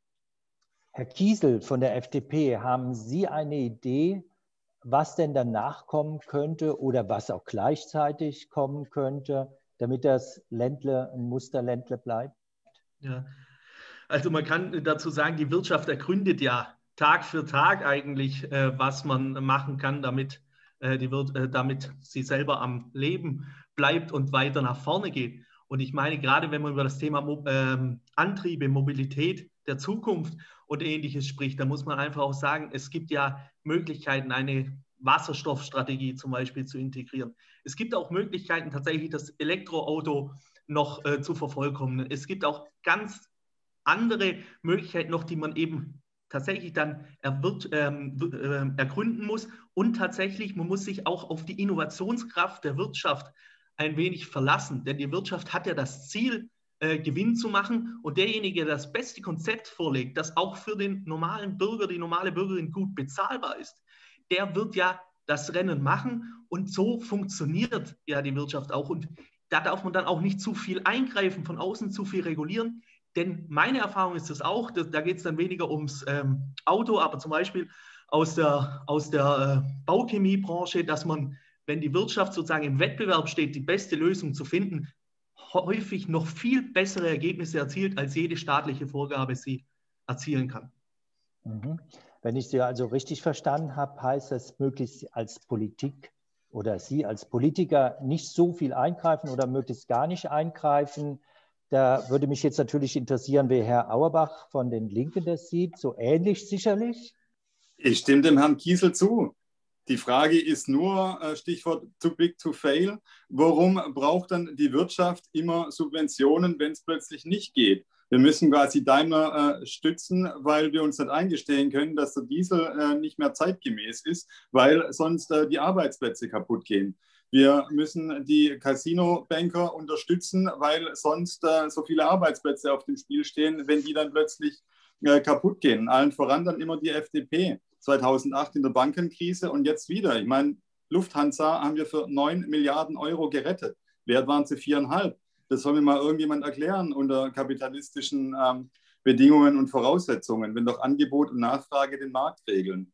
Herr Kiesel von der F D P, haben Sie eine Idee, was denn danach kommen könnte oder was auch gleichzeitig kommen könnte, damit das Ländle ein Musterländle bleibt? Ja, also man kann dazu sagen, die Wirtschaft ergründet ja Tag für Tag eigentlich, äh, was man machen kann, damit, äh, die Wir äh, damit sie selber am Leben bleibt und weiter nach vorne geht. Und ich meine, gerade wenn man über das Thema Mo ähm, Antriebe, Mobilität der Zukunft und Ähnliches spricht, da muss man einfach auch sagen, es gibt ja Möglichkeiten, eine Wasserstoffstrategie zum Beispiel zu integrieren. Es gibt auch Möglichkeiten, tatsächlich das Elektroauto noch äh, zu vervollkommnen. Es gibt auch ganz andere Möglichkeiten noch, die man eben tatsächlich dann erwirkt, ähm, äh, ergründen muss. Und tatsächlich, man muss sich auch auf die Innovationskraft der Wirtschaft ein wenig verlassen. Denn die Wirtschaft hat ja das Ziel, äh, Gewinn zu machen. Und derjenige, der das beste Konzept vorlegt, das auch für den normalen Bürger, die normale Bürgerin gut bezahlbar ist, der wird ja das Rennen machen. Und so funktioniert ja die Wirtschaft auch. Und da darf man dann auch nicht zu viel eingreifen, von außen zu viel regulieren. Denn meine Erfahrung ist es auch, dass, da geht es dann weniger ums ähm, Auto, aber zum Beispiel aus der, aus der äh, Bauchemiebranche, dass man, wenn die Wirtschaft sozusagen im Wettbewerb steht, die beste Lösung zu finden, häufig noch viel bessere Ergebnisse erzielt, als jede staatliche Vorgabe sie erzielen kann. Mhm. Wenn ich Sie also richtig verstanden habe, heißt das, möglichst als Politik oder Sie als Politiker nicht so viel eingreifen oder möglichst gar nicht eingreifen. Da würde mich jetzt natürlich interessieren, wie Herr Auerbach von den Linken das sieht. So ähnlich sicherlich? Ich stimme dem Herrn Kiesel zu. Die Frage ist nur, Stichwort too big to fail, warum braucht dann die Wirtschaft immer Subventionen, wenn es plötzlich nicht geht? Wir müssen quasi Daimler äh, stützen, weil wir uns nicht eingestehen können, dass der Diesel äh, nicht mehr zeitgemäß ist, weil sonst äh, die Arbeitsplätze kaputt gehen. Wir müssen die Casino-Banker unterstützen, weil sonst äh, so viele Arbeitsplätze auf dem Spiel stehen, wenn die dann plötzlich äh, kaputt gehen. Allen voran dann immer die F D P. zweitausendacht in der Bankenkrise und jetzt wieder. Ich meine, Lufthansa haben wir für neun Milliarden Euro gerettet. Wert waren sie viereinhalb. Das soll mir mal irgendjemand erklären unter kapitalistischen ähm, Bedingungen und Voraussetzungen, wenn doch Angebot und Nachfrage den Markt regeln.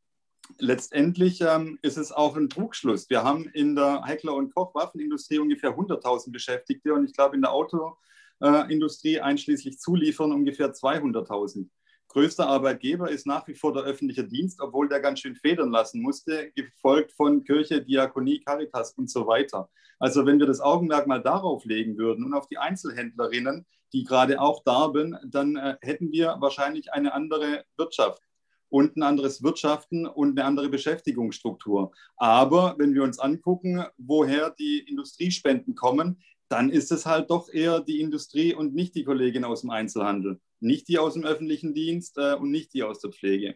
Letztendlich ähm, ist es auch ein Trugschluss. Wir haben in der Heckler- und Koch-Waffenindustrie ungefähr hunderttausend Beschäftigte und ich glaube in der Autoindustrie äh, einschließlich Zuliefern ungefähr zweihunderttausend. Größter Arbeitgeber ist nach wie vor der öffentliche Dienst, obwohl der ganz schön federn lassen musste, gefolgt von Kirche, Diakonie, Caritas und so weiter. Also wenn wir das Augenmerk mal darauf legen würden und auf die Einzelhändlerinnen, die gerade auch darben, dann äh, hätten wir wahrscheinlich eine andere Wirtschaft und ein anderes Wirtschaften und eine andere Beschäftigungsstruktur. Aber wenn wir uns angucken, woher die Industriespenden kommen, dann ist es halt doch eher die Industrie und nicht die Kollegin aus dem Einzelhandel. Nicht die aus dem öffentlichen Dienst äh, und nicht die aus der Pflege.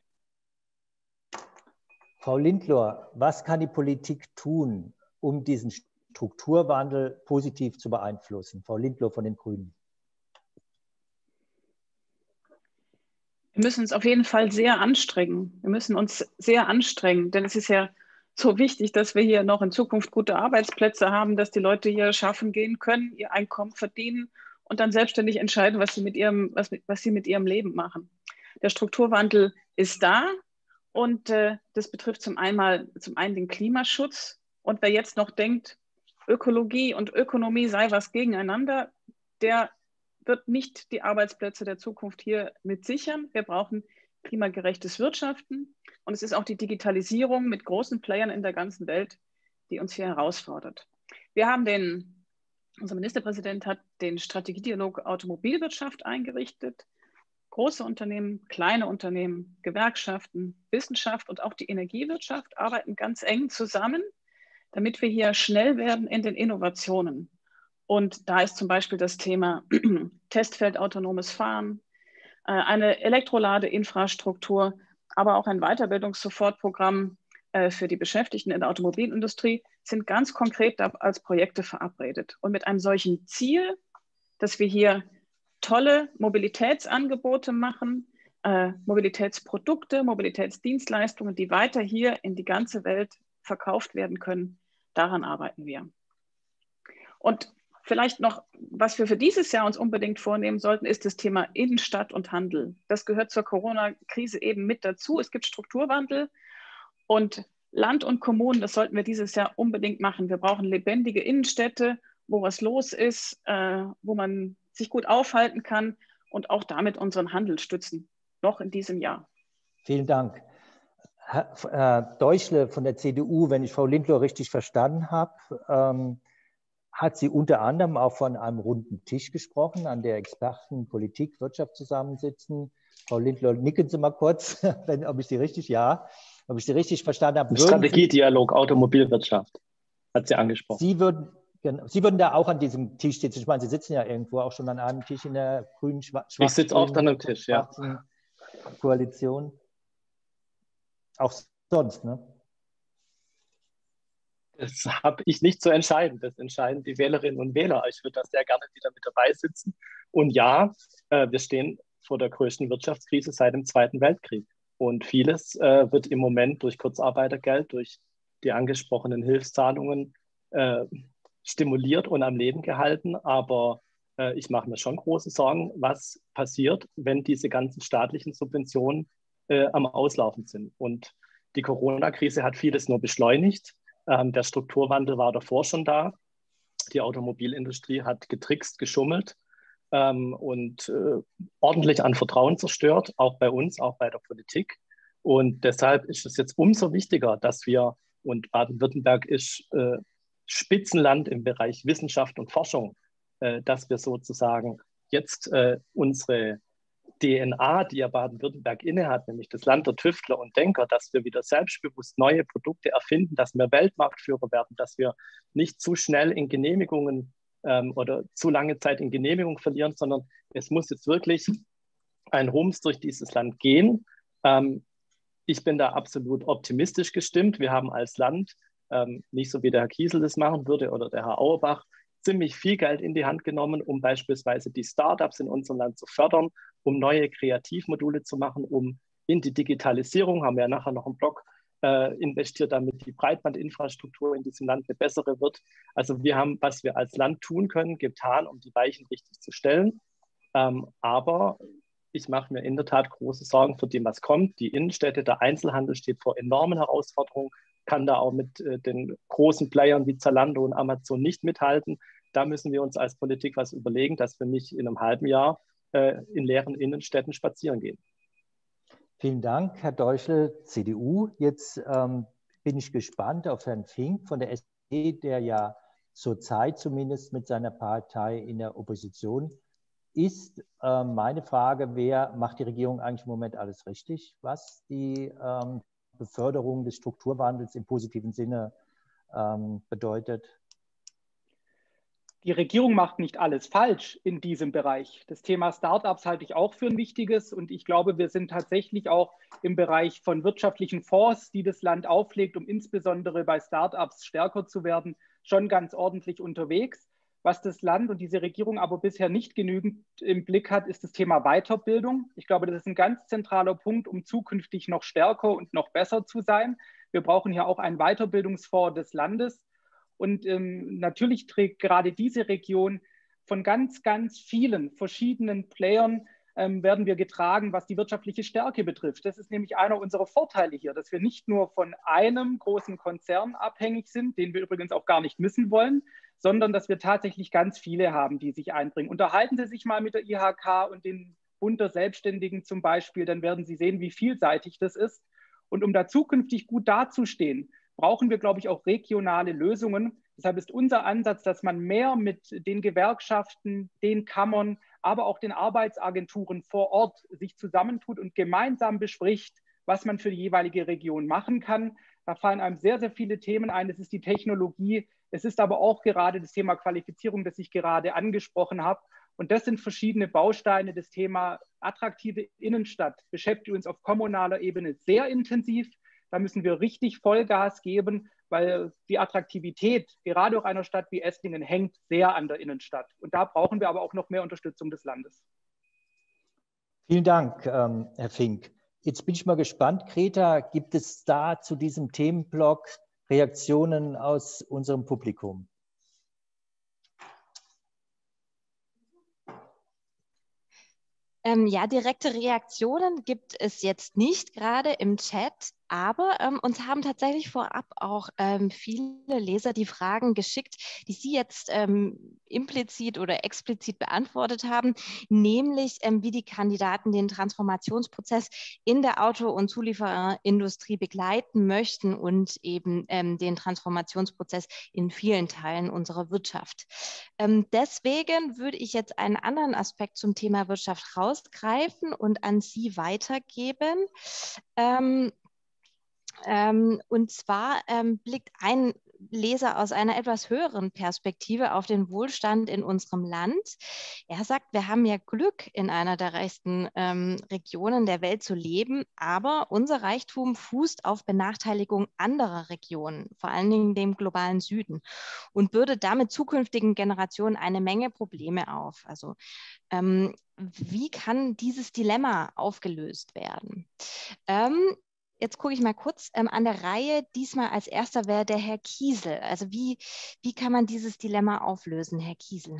Frau Lindlor, was kann die Politik tun, um diesen Strukturwandel positiv zu beeinflussen? Frau Lindlor von den Grünen. Wir müssen uns auf jeden Fall sehr anstrengen. Wir müssen uns sehr anstrengen, denn es ist ja so wichtig, dass wir hier noch in Zukunft gute Arbeitsplätze haben, dass die Leute hier schaffen gehen können, ihr Einkommen verdienen und dann selbstständig entscheiden, was sie mit ihrem, was, was sie mit ihrem Leben machen. Der Strukturwandel ist da und äh, das betrifft zum einen, zum einen den Klimaschutz. Und wer jetzt noch denkt, Ökologie und Ökonomie sei was gegeneinander, der wird nicht die Arbeitsplätze der Zukunft hier mit sichern. Wir brauchen klimagerechtes Wirtschaften. Und es ist auch die Digitalisierung mit großen Playern in der ganzen Welt, die uns hier herausfordert. Wir haben den, unser Ministerpräsident hat den Strategiedialog Automobilwirtschaft eingerichtet. Große Unternehmen, kleine Unternehmen, Gewerkschaften, Wissenschaft und auch die Energiewirtschaft arbeiten ganz eng zusammen, damit wir hier schnell werden in den Innovationen. Und da ist zum Beispiel das Thema Testfeld autonomes Fahren, eine Elektroladeinfrastruktur, aber auch ein Weiterbildungssofortprogramm äh, für die Beschäftigten in der Automobilindustrie sind ganz konkret als Projekte verabredet. Und mit einem solchen Ziel, dass wir hier tolle Mobilitätsangebote machen, äh, Mobilitätsprodukte, Mobilitätsdienstleistungen, die weiter hier in die ganze Welt verkauft werden können, daran arbeiten wir. Und vielleicht noch, was wir für dieses Jahr uns unbedingt vornehmen sollten, ist das Thema Innenstadt und Handel. Das gehört zur Corona-Krise eben mit dazu. Es gibt Strukturwandel und Land und Kommunen, das sollten wir dieses Jahr unbedingt machen. Wir brauchen lebendige Innenstädte, wo was los ist, äh, wo man sich gut aufhalten kann und auch damit unseren Handel stützen, noch in diesem Jahr. Vielen Dank. Herr Deuschle von der C D U, wenn ich Frau Lindlohr richtig verstanden habe, ähm, hat sie unter anderem auch von einem runden Tisch gesprochen, an der Experten Politik, Wirtschaft zusammensitzen. Frau Lindlohr, nicken Sie mal kurz, wenn, ob ich Sie richtig, ja, ob ich Sie richtig verstanden habe. Strategiedialog Automobilwirtschaft hat sie angesprochen. Sie würden, genau, Sie würden da auch an diesem Tisch sitzen. Ich meine, Sie sitzen ja irgendwo auch schon an einem Tisch in der grünen, schwarzen Ich sitze auch an einem Tisch, ja. Koalition. Auch sonst, ne? Das habe ich nicht zu entscheiden. Das entscheiden die Wählerinnen und Wähler. Ich würde da sehr gerne wieder mit dabei sitzen. Und ja, äh, wir stehen vor der größten Wirtschaftskrise seit dem Zweiten Weltkrieg. Und vieles äh, wird im Moment durch Kurzarbeitergeld, durch die angesprochenen Hilfszahlungen äh, stimuliert und am Leben gehalten. Aber äh, ich mache mir schon große Sorgen, was passiert, wenn diese ganzen staatlichen Subventionen äh, am Auslaufen sind. Und die Corona-Krise hat vieles nur beschleunigt. Ähm, der Strukturwandel war davor schon da. Die Automobilindustrie hat getrickst, geschummelt ähm, und äh, ordentlich an Vertrauen zerstört, auch bei uns, auch bei der Politik. Und deshalb ist es jetzt umso wichtiger, dass wir, und Baden-Württemberg ist äh, Spitzenland im Bereich Wissenschaft und Forschung, äh, dass wir sozusagen jetzt äh, unsere D N A, die ja Baden-Württemberg innehat, nämlich das Land der Tüftler und Denker, dass wir wieder selbstbewusst neue Produkte erfinden, dass wir Weltmarktführer werden, dass wir nicht zu schnell in Genehmigungen ähm, oder zu lange Zeit in Genehmigungen verlieren, sondern es muss jetzt wirklich ein Rums durch dieses Land gehen. Ähm, ich bin da absolut optimistisch gestimmt. Wir haben als Land, ähm, nicht so wie der Herr Kiesel das machen würde oder der Herr Auerbach, ziemlich viel Geld in die Hand genommen, um beispielsweise die Startups in unserem Land zu fördern, um neue Kreativmodule zu machen, um in die Digitalisierung, haben wir ja nachher noch einen Blog äh, investiert, damit die Breitbandinfrastruktur in diesem Land eine bessere wird. Also wir haben, was wir als Land tun können, getan, um die Weichen richtig zu stellen. Ähm, aber ich mache mir in der Tat große Sorgen für dem, was kommt. Die Innenstädte, der Einzelhandel steht vor enormen Herausforderungen, kann da auch mit äh, den großen Playern wie Zalando und Amazon nicht mithalten. Da müssen wir uns als Politik was überlegen, dass wir nicht in einem halben Jahr äh, in leeren Innenstädten spazieren gehen. Vielen Dank, Herr Deuschle, C D U. Jetzt ähm, bin ich gespannt auf Herrn Fink von der S P D, der ja zurzeit zumindest mit seiner Partei in der Opposition ist. Äh, meine Frage, wer macht die Regierung eigentlich im Moment alles richtig, was die ähm, Beförderung des Strukturwandels im positiven Sinne ähm, bedeutet? Die Regierung macht nicht alles falsch in diesem Bereich. Das Thema Startups halte ich auch für ein wichtiges und ich glaube, wir sind tatsächlich auch im Bereich von wirtschaftlichen Fonds, die das Land auflegt, um insbesondere bei Startups stärker zu werden, schon ganz ordentlich unterwegs. Was das Land und diese Regierung aber bisher nicht genügend im Blick hat, ist das Thema Weiterbildung. Ich glaube, das ist ein ganz zentraler Punkt, um zukünftig noch stärker und noch besser zu sein. Wir brauchen hier auch einen Weiterbildungsfonds des Landes. Und ähm, natürlich trägt gerade diese Region von ganz, ganz vielen verschiedenen Playern, ähm, werden wir getragen, was die wirtschaftliche Stärke betrifft. Das ist nämlich einer unserer Vorteile hier, dass wir nicht nur von einem großen Konzern abhängig sind, den wir übrigens auch gar nicht missen wollen, sondern dass wir tatsächlich ganz viele haben, die sich einbringen. Unterhalten Sie sich mal mit der I H K und dem Bund der Selbstständigen zum Beispiel, dann werden Sie sehen, wie vielseitig das ist. Und um da zukünftig gut dazustehen, brauchen wir, glaube ich, auch regionale Lösungen. Deshalb ist unser Ansatz, dass man mehr mit den Gewerkschaften, den Kammern, aber auch den Arbeitsagenturen vor Ort sich zusammentut und gemeinsam bespricht, was man für die jeweilige Region machen kann. Da fallen einem sehr, sehr viele Themen ein. Es ist die Technologie, es ist aber auch gerade das Thema Qualifizierung, das ich gerade angesprochen habe. Und das sind verschiedene Bausteine. Das Thema attraktive Innenstadt beschäftigt uns auf kommunaler Ebene sehr intensiv. Da müssen wir richtig Vollgas geben, weil die Attraktivität gerade auch einer Stadt wie Esslingen hängt sehr an der Innenstadt. Und da brauchen wir aber auch noch mehr Unterstützung des Landes. Vielen Dank, ähm, Herr Fink. Jetzt bin ich mal gespannt, Greta, gibt es da zu diesem Themenblock Reaktionen aus unserem Publikum? Ähm, ja, direkte Reaktionen gibt es jetzt nicht gerade im Chat, aber ähm, uns haben tatsächlich vorab auch ähm, viele Leser die Fragen geschickt, die Sie jetzt ähm, implizit oder explizit beantwortet haben, nämlich ähm, wie die Kandidaten den Transformationsprozess in der Auto- und Zuliefererindustrie begleiten möchten und eben ähm, den Transformationsprozess in vielen Teilen unserer Wirtschaft. Ähm, deswegen würde ich jetzt einen anderen Aspekt zum Thema Wirtschaft rausgreifen und an Sie weitergeben. Ähm, ähm, und zwar ähm, blickt ein Leser aus einer etwas höheren Perspektive auf den Wohlstand in unserem Land. Er sagt, wir haben ja Glück, in einer der reichsten ähm, Regionen der Welt zu leben, aber unser Reichtum fußt auf Benachteiligung anderer Regionen, vor allen Dingen dem globalen Süden, und bürdet damit zukünftigen Generationen eine Menge Probleme auf. Also ähm, wie kann dieses Dilemma aufgelöst werden? Ähm, Jetzt gucke ich mal kurz ähm, an der Reihe. Diesmal als erster wäre der Herr Kiesel. Also wie, wie kann man dieses Dilemma auflösen, Herr Kiesel?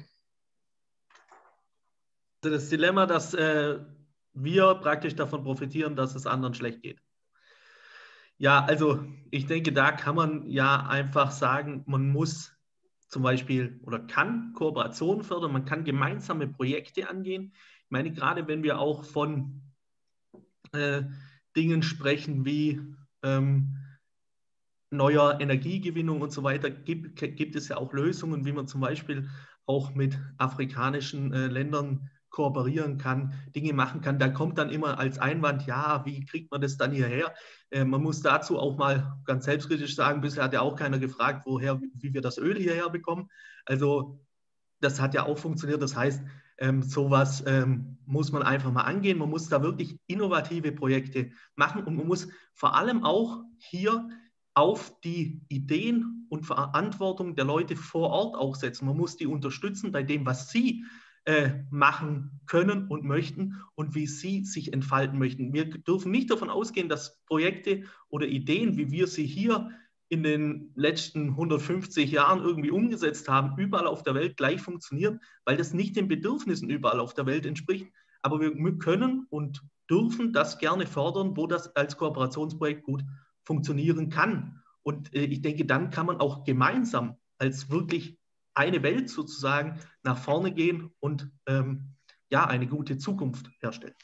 Also das Dilemma, dass äh, wir praktisch davon profitieren, dass es anderen schlecht geht. Ja, also ich denke, da kann man ja einfach sagen, man muss zum Beispiel oder kann Kooperationen fördern, man kann gemeinsame Projekte angehen. Ich meine, gerade wenn wir auch von äh, Dingen sprechen wie ähm, neuer Energiegewinnung und so weiter, gibt, gibt es ja auch Lösungen, wie man zum Beispiel auch mit afrikanischen äh, Ländern kooperieren kann, Dinge machen kann. Da kommt dann immer als Einwand, ja, wie kriegt man das dann hierher? Äh, man muss dazu auch mal ganz selbstkritisch sagen, bisher hat ja auch keiner gefragt, woher, wie wir das Öl hierher bekommen. Also das hat ja auch funktioniert. Das heißt, ähm, sowas ähm, muss man einfach mal angehen. Man muss da wirklich innovative Projekte machen und man muss vor allem auch hier auf die Ideen und Verantwortung der Leute vor Ort auch setzen. Man muss die unterstützen bei dem, was sie äh, machen können und möchten und wie sie sich entfalten möchten. Wir dürfen nicht davon ausgehen, dass Projekte oder Ideen, wie wir sie hier in den letzten hundertfünfzig Jahren irgendwie umgesetzt haben, überall auf der Welt gleich funktionieren, weil das nicht den Bedürfnissen überall auf der Welt entspricht. Aber wir können und dürfen das gerne fördern, wo das als Kooperationsprojekt gut funktionieren kann. Und äh, ich denke, dann kann man auch gemeinsam als wirklich eine Welt sozusagen nach vorne gehen und ähm, ja, eine gute Zukunft herstellen.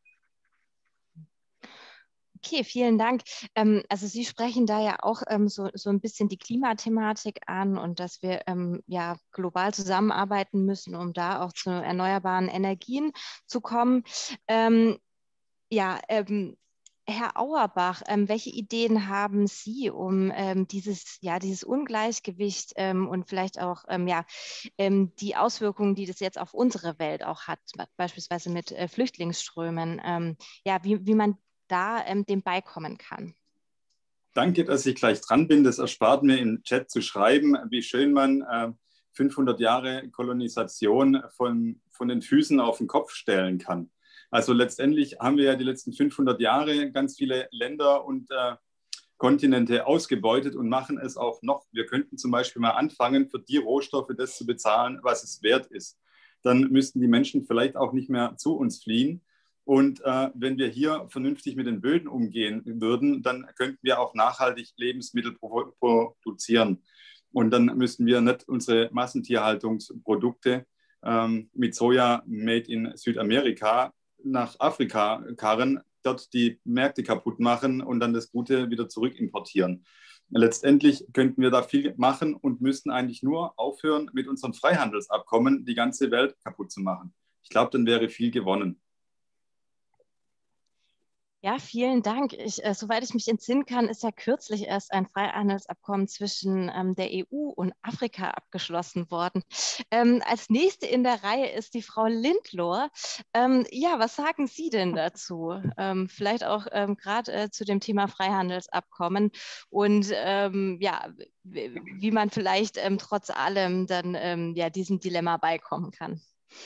Okay, vielen Dank. Ähm, also Sie sprechen da ja auch ähm, so, so ein bisschen die Klimathematik an und dass wir ähm, ja global zusammenarbeiten müssen, um da auch zu erneuerbaren Energien zu kommen. Ähm, ja, ähm, Herr Auerbach, ähm, welche Ideen haben Sie, um ähm, dieses, ja, dieses Ungleichgewicht ähm, und vielleicht auch ähm, ja, ähm, die Auswirkungen, die das jetzt auf unsere Welt auch hat, beispielsweise mit äh, Flüchtlingsströmen, ähm, ja, wie, wie man da ähm, dem beikommen kann? Danke, dass ich gleich dran bin. Das erspart mir im Chat zu schreiben, wie schön man äh, fünfhundert Jahre Kolonisation von, von den Füßen auf den Kopf stellen kann. Also letztendlich haben wir ja die letzten fünfhundert Jahre ganz viele Länder und äh, Kontinente ausgebeutet und machen es auch noch. Wir könnten zum Beispiel mal anfangen, für die Rohstoffe das zu bezahlen, was es wert ist. Dann müssten die Menschen vielleicht auch nicht mehr zu uns fliehen. Und äh, wenn wir hier vernünftig mit den Böden umgehen würden, dann könnten wir auch nachhaltig Lebensmittel pro produzieren. Und dann müssten wir nicht unsere Massentierhaltungsprodukte ähm, mit Soja made in Südamerika nach Afrika karren, dort die Märkte kaputt machen und dann das Gute wieder zurück importieren. Letztendlich könnten wir da viel machen und müssten eigentlich nur aufhören, mit unseren Freihandelsabkommen die ganze Welt kaputt zu machen. Ich glaube, dann wäre viel gewonnen. Ja, vielen Dank. Ich, äh, soweit ich mich entsinnen kann, ist ja kürzlich erst ein Freihandelsabkommen zwischen ähm, der E U und Afrika abgeschlossen worden. Ähm, als nächste in der Reihe ist die Frau Lindlohr. Ähm, ja, was sagen Sie denn dazu? Ähm, vielleicht auch ähm, gerade äh, zu dem Thema Freihandelsabkommen und ähm, ja, wie man vielleicht ähm, trotz allem dann ähm, ja, diesem Dilemma beikommen kann.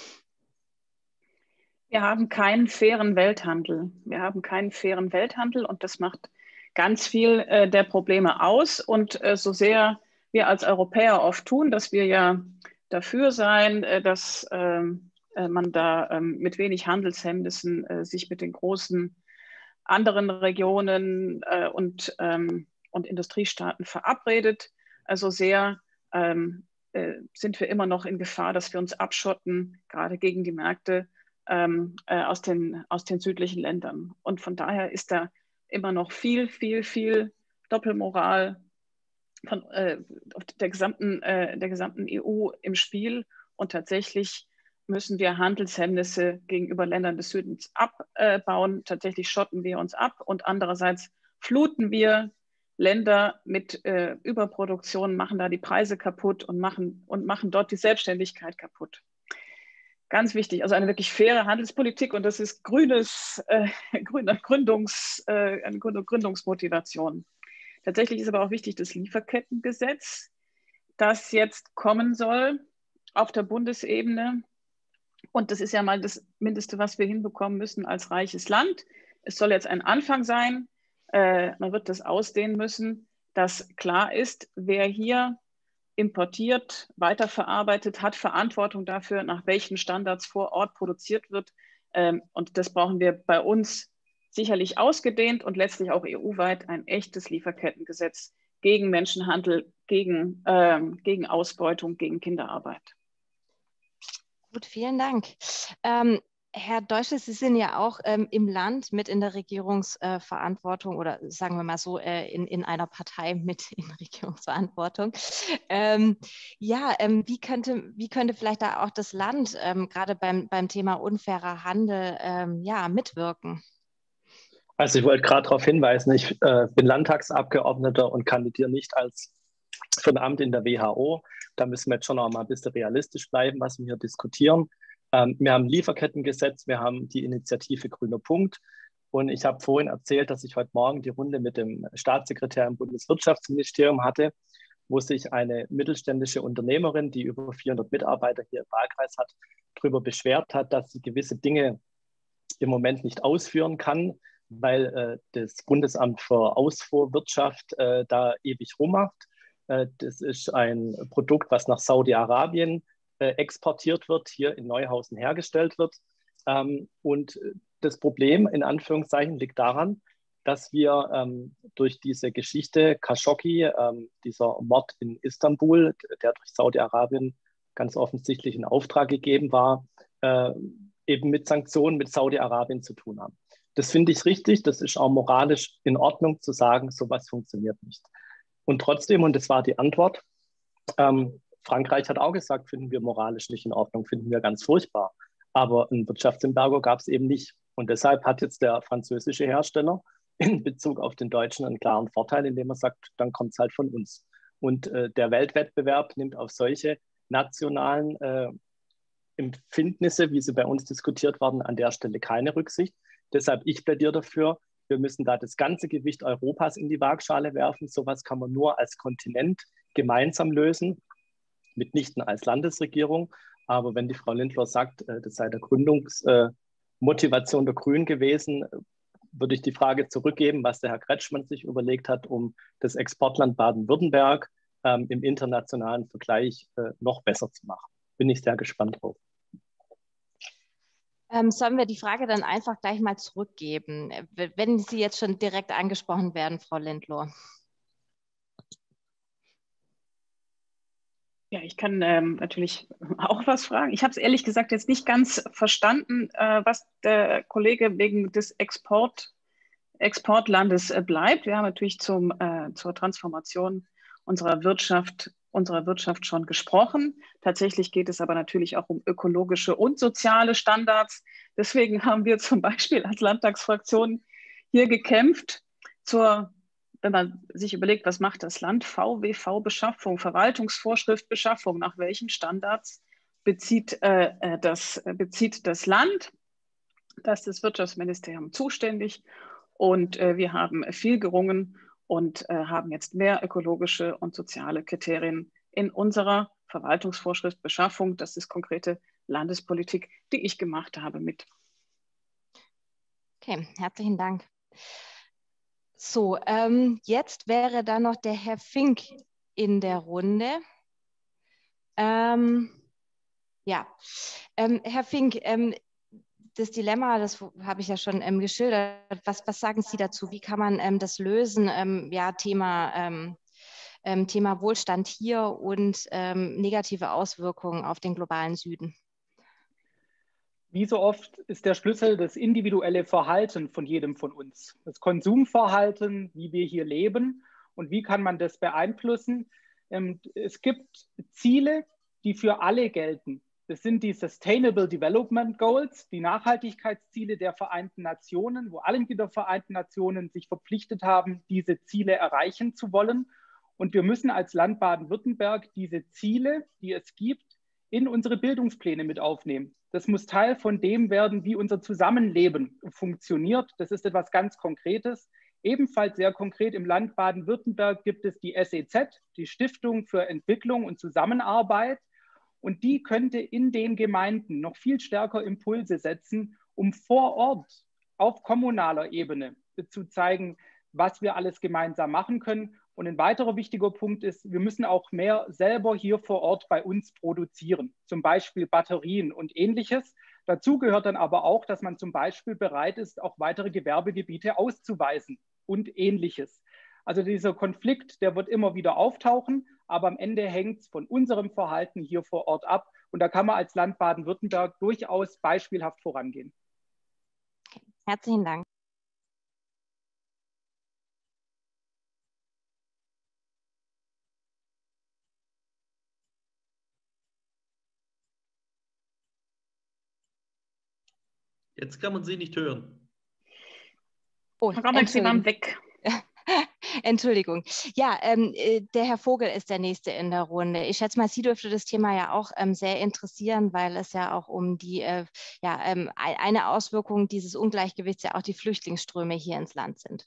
Wir haben keinen fairen Welthandel. Wir haben keinen fairen Welthandel und das macht ganz viel äh, der Probleme aus. Und äh, so sehr wir als Europäer oft tun, dass wir ja dafür sein, äh, dass äh, man da äh, mit wenig Handelshemmnissen äh, sich mit den großen anderen Regionen äh, und, ähm, und Industriestaaten verabredet, also sehr ähm, äh, sind wir immer noch in Gefahr, dass wir uns abschotten, gerade gegen die Märkte, Ähm, äh, aus, den, aus den südlichen Ländern. Und von daher ist da immer noch viel, viel, viel Doppelmoral von äh, der, gesamten, äh, der gesamten E U im Spiel. Und tatsächlich müssen wir Handelshemmnisse gegenüber Ländern des Südens abbauen. Tatsächlich schotten wir uns ab und andererseits fluten wir Länder mit äh, Überproduktion, machen da die Preise kaputt und machen, und machen dort die Selbstständigkeit kaputt. Ganz wichtig, also eine wirklich faire Handelspolitik und das ist grünes, äh, Gründungs, äh, eine Gründungsmotivation. Tatsächlich ist aber auch wichtig das Lieferkettengesetz, das jetzt kommen soll auf der Bundesebene. Und das ist ja mal das Mindeste, was wir hinbekommen müssen als reiches Land. Es soll jetzt ein Anfang sein. Äh, man wird das ausdehnen müssen, dass klar ist, wer hier importiert, weiterverarbeitet, hat Verantwortung dafür, nach welchen Standards vor Ort produziert wird. Und das brauchen wir bei uns sicherlich ausgedehnt und letztlich auch E U-weit ein echtes Lieferkettengesetz gegen Menschenhandel, gegen, ähm, gegen Ausbeutung, gegen Kinderarbeit. Gut, vielen Dank. Ähm, Herr Deutsche, Sie sind ja auch ähm, im Land mit in der Regierungsverantwortung äh, oder sagen wir mal so äh, in, in einer Partei mit in Regierungsverantwortung. Ähm, ja, ähm, wie, könnte, wie könnte vielleicht da auch das Land ähm, gerade beim, beim Thema unfairer Handel ähm, ja, mitwirken? Also ich wollte gerade darauf hinweisen, ich äh, bin Landtagsabgeordneter und kandidiere nicht als für ein Amt in der W H O. Da müssen wir jetzt schon noch mal ein bisschen realistisch bleiben, was wir hier diskutieren. Ähm, wir haben ein Lieferkettengesetz, wir haben die Initiative Grüner Punkt. Und ich habe vorhin erzählt, dass ich heute Morgen die Runde mit dem Staatssekretär im Bundeswirtschaftsministerium hatte, wo sich eine mittelständische Unternehmerin, die über vierhundert Mitarbeiter hier im Wahlkreis hat, darüber beschwert hat, dass sie gewisse Dinge im Moment nicht ausführen kann, weil äh, das Bundesamt für Ausfuhrwirtschaft äh, da ewig rummacht. Äh, das ist ein Produkt, was nach Saudi-Arabien exportiert wird, hier in Neuhausen hergestellt wird. Ähm, und das Problem, in Anführungszeichen, liegt daran, dass wir ähm, durch diese Geschichte Khashoggi, ähm, dieser Mord in Istanbul, der durch Saudi-Arabien ganz offensichtlich in Auftrag gegeben war, äh, eben mit Sanktionen mit Saudi-Arabien zu tun haben. Das finde ich richtig, das ist auch moralisch in Ordnung zu sagen, sowas funktioniert nicht. Und trotzdem, und das war die Antwort, ähm, Frankreich hat auch gesagt, finden wir moralisch nicht in Ordnung, finden wir ganz furchtbar. Aber ein Wirtschaftsembargo gab es eben nicht. Und deshalb hat jetzt der französische Hersteller in Bezug auf den Deutschen einen klaren Vorteil, indem er sagt, dann kommt es halt von uns. Und äh, der Weltwettbewerb nimmt auf solche nationalen äh, Empfindnisse, wie sie bei uns diskutiert werden, an der Stelle keine Rücksicht. Deshalb, ich plädiere dafür, wir müssen da das ganze Gewicht Europas in die Waagschale werfen. Sowas kann man nur als Kontinent gemeinsam lösen, mitnichten als Landesregierung. Aber wenn die Frau Lindlohr sagt, das sei der Gründungsmotivation der Grünen gewesen, würde ich die Frage zurückgeben, was der Herr Kretschmann sich überlegt hat, um das Exportland Baden-Württemberg ähm, im internationalen Vergleich äh, noch besser zu machen. Bin ich sehr gespannt drauf. Ähm, sollen wir die Frage dann einfach gleich mal zurückgeben, wenn Sie jetzt schon direkt angesprochen werden, Frau Lindlohr? Ja, ich kann ähm, natürlich auch was fragen. Ich habe es ehrlich gesagt jetzt nicht ganz verstanden, äh, was der Kollege wegen des Export, Exportlandes äh, bleibt. Wir haben natürlich zum, äh, zur Transformation unserer Wirtschaft, unserer Wirtschaft schon gesprochen. Tatsächlich geht es aber natürlich auch um ökologische und soziale Standards. Deswegen haben wir zum Beispiel als Landtagsfraktion hier gekämpft zur, wenn man sich überlegt, was macht das Land, V W V-Beschaffung, Verwaltungsvorschrift Beschaffung, nach welchen Standards bezieht, äh, das, bezieht das Land. Da ist das Wirtschaftsministerium zuständig und äh, wir haben viel gerungen und äh, haben jetzt mehr ökologische und soziale Kriterien in unserer Verwaltungsvorschrift Beschaffung. Das ist konkrete Landespolitik, die ich gemacht habe mit. Okay, herzlichen Dank. So, ähm, jetzt wäre da noch der Herr Fink in der Runde. Ähm, ja, ähm, Herr Fink, ähm, das Dilemma, das habe ich ja schon ähm, geschildert. Was, was sagen Sie dazu? Wie kann man ähm, das lösen? Ähm, ja, Thema, ähm, ähm, Thema Wohlstand hier und ähm, negative Auswirkungen auf den globalen Süden. Wie so oft ist der Schlüssel das individuelle Verhalten von jedem von uns. Das Konsumverhalten, wie wir hier leben und wie kann man das beeinflussen. Es gibt Ziele, die für alle gelten. Das sind die Sustainable Development Goals, die Nachhaltigkeitsziele der Vereinten Nationen, wo alle Mitglieder der Vereinten Nationen sich verpflichtet haben, diese Ziele erreichen zu wollen. Und wir müssen als Land Baden-Württemberg diese Ziele, die es gibt, in unsere Bildungspläne mit aufnehmen. Das muss Teil von dem werden, wie unser Zusammenleben funktioniert. Das ist etwas ganz Konkretes. Ebenfalls sehr konkret im Land Baden-Württemberg gibt es die S E Z, die Stiftung für Entwicklung und Zusammenarbeit. Und die könnte in den Gemeinden noch viel stärker Impulse setzen, um vor Ort auf kommunaler Ebene zu zeigen, was wir alles gemeinsam machen können. Und ein weiterer wichtiger Punkt ist, wir müssen auch mehr selber hier vor Ort bei uns produzieren, zum Beispiel Batterien und Ähnliches. Dazu gehört dann aber auch, dass man zum Beispiel bereit ist, auch weitere Gewerbegebiete auszuweisen und Ähnliches. Also dieser Konflikt, der wird immer wieder auftauchen, aber am Ende hängt es von unserem Verhalten hier vor Ort ab. Und da kann man als Land Baden-Württemberg durchaus beispielhaft vorangehen. Okay. Herzlichen Dank. Jetzt kann man Sie nicht hören. Oh, Herr Rabeck, Sie waren weg. Entschuldigung. Ja, ähm, der Herr Vogel ist der Nächste in der Runde. Ich schätze mal, Sie dürfte das Thema ja auch ähm, sehr interessieren, weil es ja auch um die, äh, ja, ähm, eine Auswirkung dieses Ungleichgewichts ja auch die Flüchtlingsströme hier ins Land sind.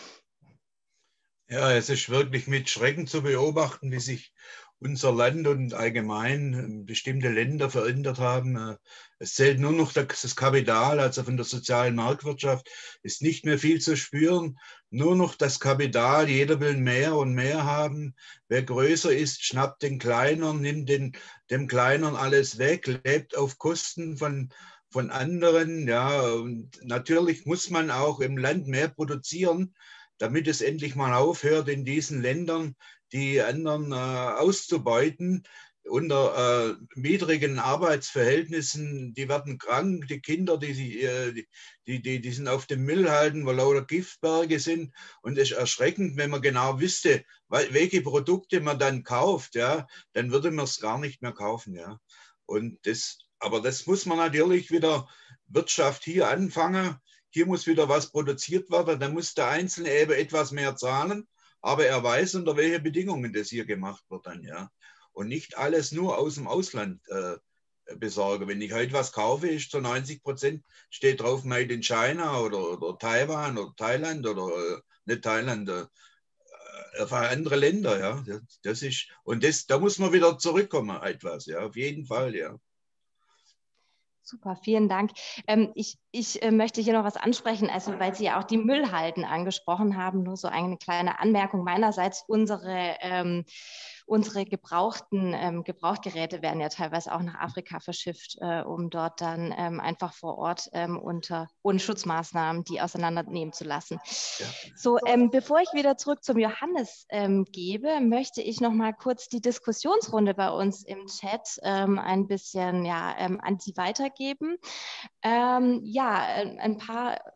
Ja, es ist wirklich mit Schrecken zu beobachten, wie sich unser Land und allgemein bestimmte Länder verändert haben. Es zählt nur noch das Kapital, also von der sozialen Marktwirtschaft ist nicht mehr viel zu spüren. Nur noch das Kapital, jeder will mehr und mehr haben. Wer größer ist, schnappt den Kleineren, nimmt den, dem Kleineren alles weg, lebt auf Kosten von, von anderen. Ja, und natürlich muss man auch im Land mehr produzieren, damit es endlich mal aufhört, in diesen Ländern die anderen äh, auszubeuten unter äh, widrigen Arbeitsverhältnissen. Die werden krank, die Kinder, die, die, die, die, die sind auf dem Müll halten, wo lauter Giftberge sind. Und es ist erschreckend, wenn man genau wüsste, welche Produkte man dann kauft, ja, dann würde man es gar nicht mehr kaufen. Ja. Und das, aber das muss man natürlich wieder Wirtschaft hier anfangen. Hier muss wieder was produziert werden, dann muss der Einzelne eben etwas mehr zahlen, aber er weiß, unter welchen Bedingungen das hier gemacht wird dann, ja. Und nicht alles nur aus dem Ausland äh, besorge. Wenn ich heute was kaufe, ist zu neunzig Prozent steht drauf Made in China oder, oder Taiwan oder Thailand oder äh, nicht Thailand, äh, andere Länder, ja. Das, das ist, und das, da muss man wieder zurückkommen, etwas, ja, auf jeden Fall, ja. Super, vielen Dank. Ähm, ich ich äh, möchte hier noch was ansprechen, also weil Sie ja auch die Müllhalden angesprochen haben, nur so eine kleine Anmerkung meinerseits. Unsere, ähm, unsere gebrauchten ähm, Gebrauchtgeräte werden ja teilweise auch nach Afrika verschifft, äh, um dort dann ähm, einfach vor Ort ähm, unter ohne Schutzmaßnahmen die auseinandernehmen zu lassen. Ja. So, ähm, bevor ich wieder zurück zum Johannes ähm, gebe, möchte ich noch mal kurz die Diskussionsrunde bei uns im Chat ähm, ein bisschen ja, ähm, an Sie weitergeben. Ähm, ja, ein paar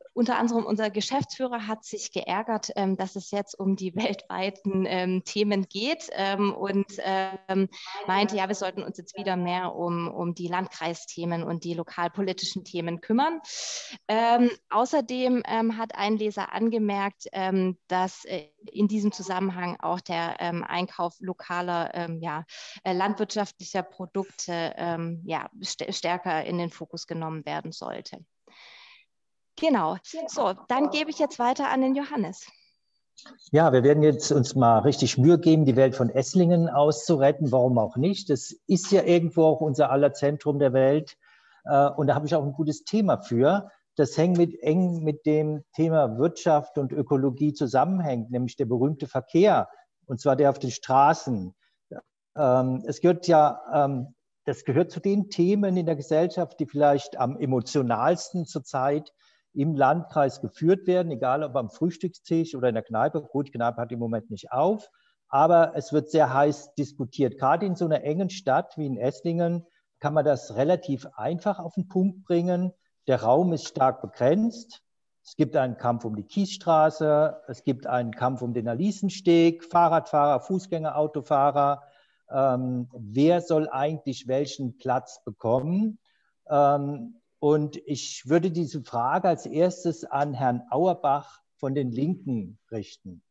unter anderem unser Geschäftsführer hat sich geärgert, ähm, dass es jetzt um die weltweiten ähm, Themen geht ähm, und ähm, meinte, ja, wir sollten uns jetzt wieder mehr um, um die Landkreisthemen und die lokalpolitischen Themen kümmern. Ähm, außerdem ähm, hat ein Leser angemerkt, ähm, dass äh, in diesem Zusammenhang auch der ähm, Einkauf lokaler ähm, ja, äh, landwirtschaftlicher Produkte ähm, ja, st stärker in den Fokus genommen werden sollte. Genau. So, dann gebe ich jetzt weiter an den Johannes. Ja, wir werden jetzt uns mal richtig Mühe geben, die Welt von Esslingen auszuretten. Warum auch nicht? Das ist ja irgendwo auch unser aller Zentrum der Welt. Und da habe ich auch ein gutes Thema für. Das hängt mit, eng mit dem Thema Wirtschaft und Ökologie zusammenhängt, nämlich der berühmte Verkehr, und zwar der auf den Straßen. Es gehört ja, das gehört zu den Themen in der Gesellschaft, die vielleicht am emotionalsten zurzeit im Landkreis geführt werden, egal ob am Frühstückstisch oder in der Kneipe. Gut, die Kneipe hat im Moment nicht auf, aber es wird sehr heiß diskutiert. Gerade in so einer engen Stadt wie in Esslingen kann man das relativ einfach auf den Punkt bringen. Der Raum ist stark begrenzt. Es gibt einen Kampf um die Kiesstraße, es gibt einen Kampf um den Alisensteg, Fahrradfahrer, Fußgänger, Autofahrer. Ähm, wer soll eigentlich welchen Platz bekommen? Ähm, Und ich würde diese Frage als erstes an Herrn Auerbach von den Linken richten.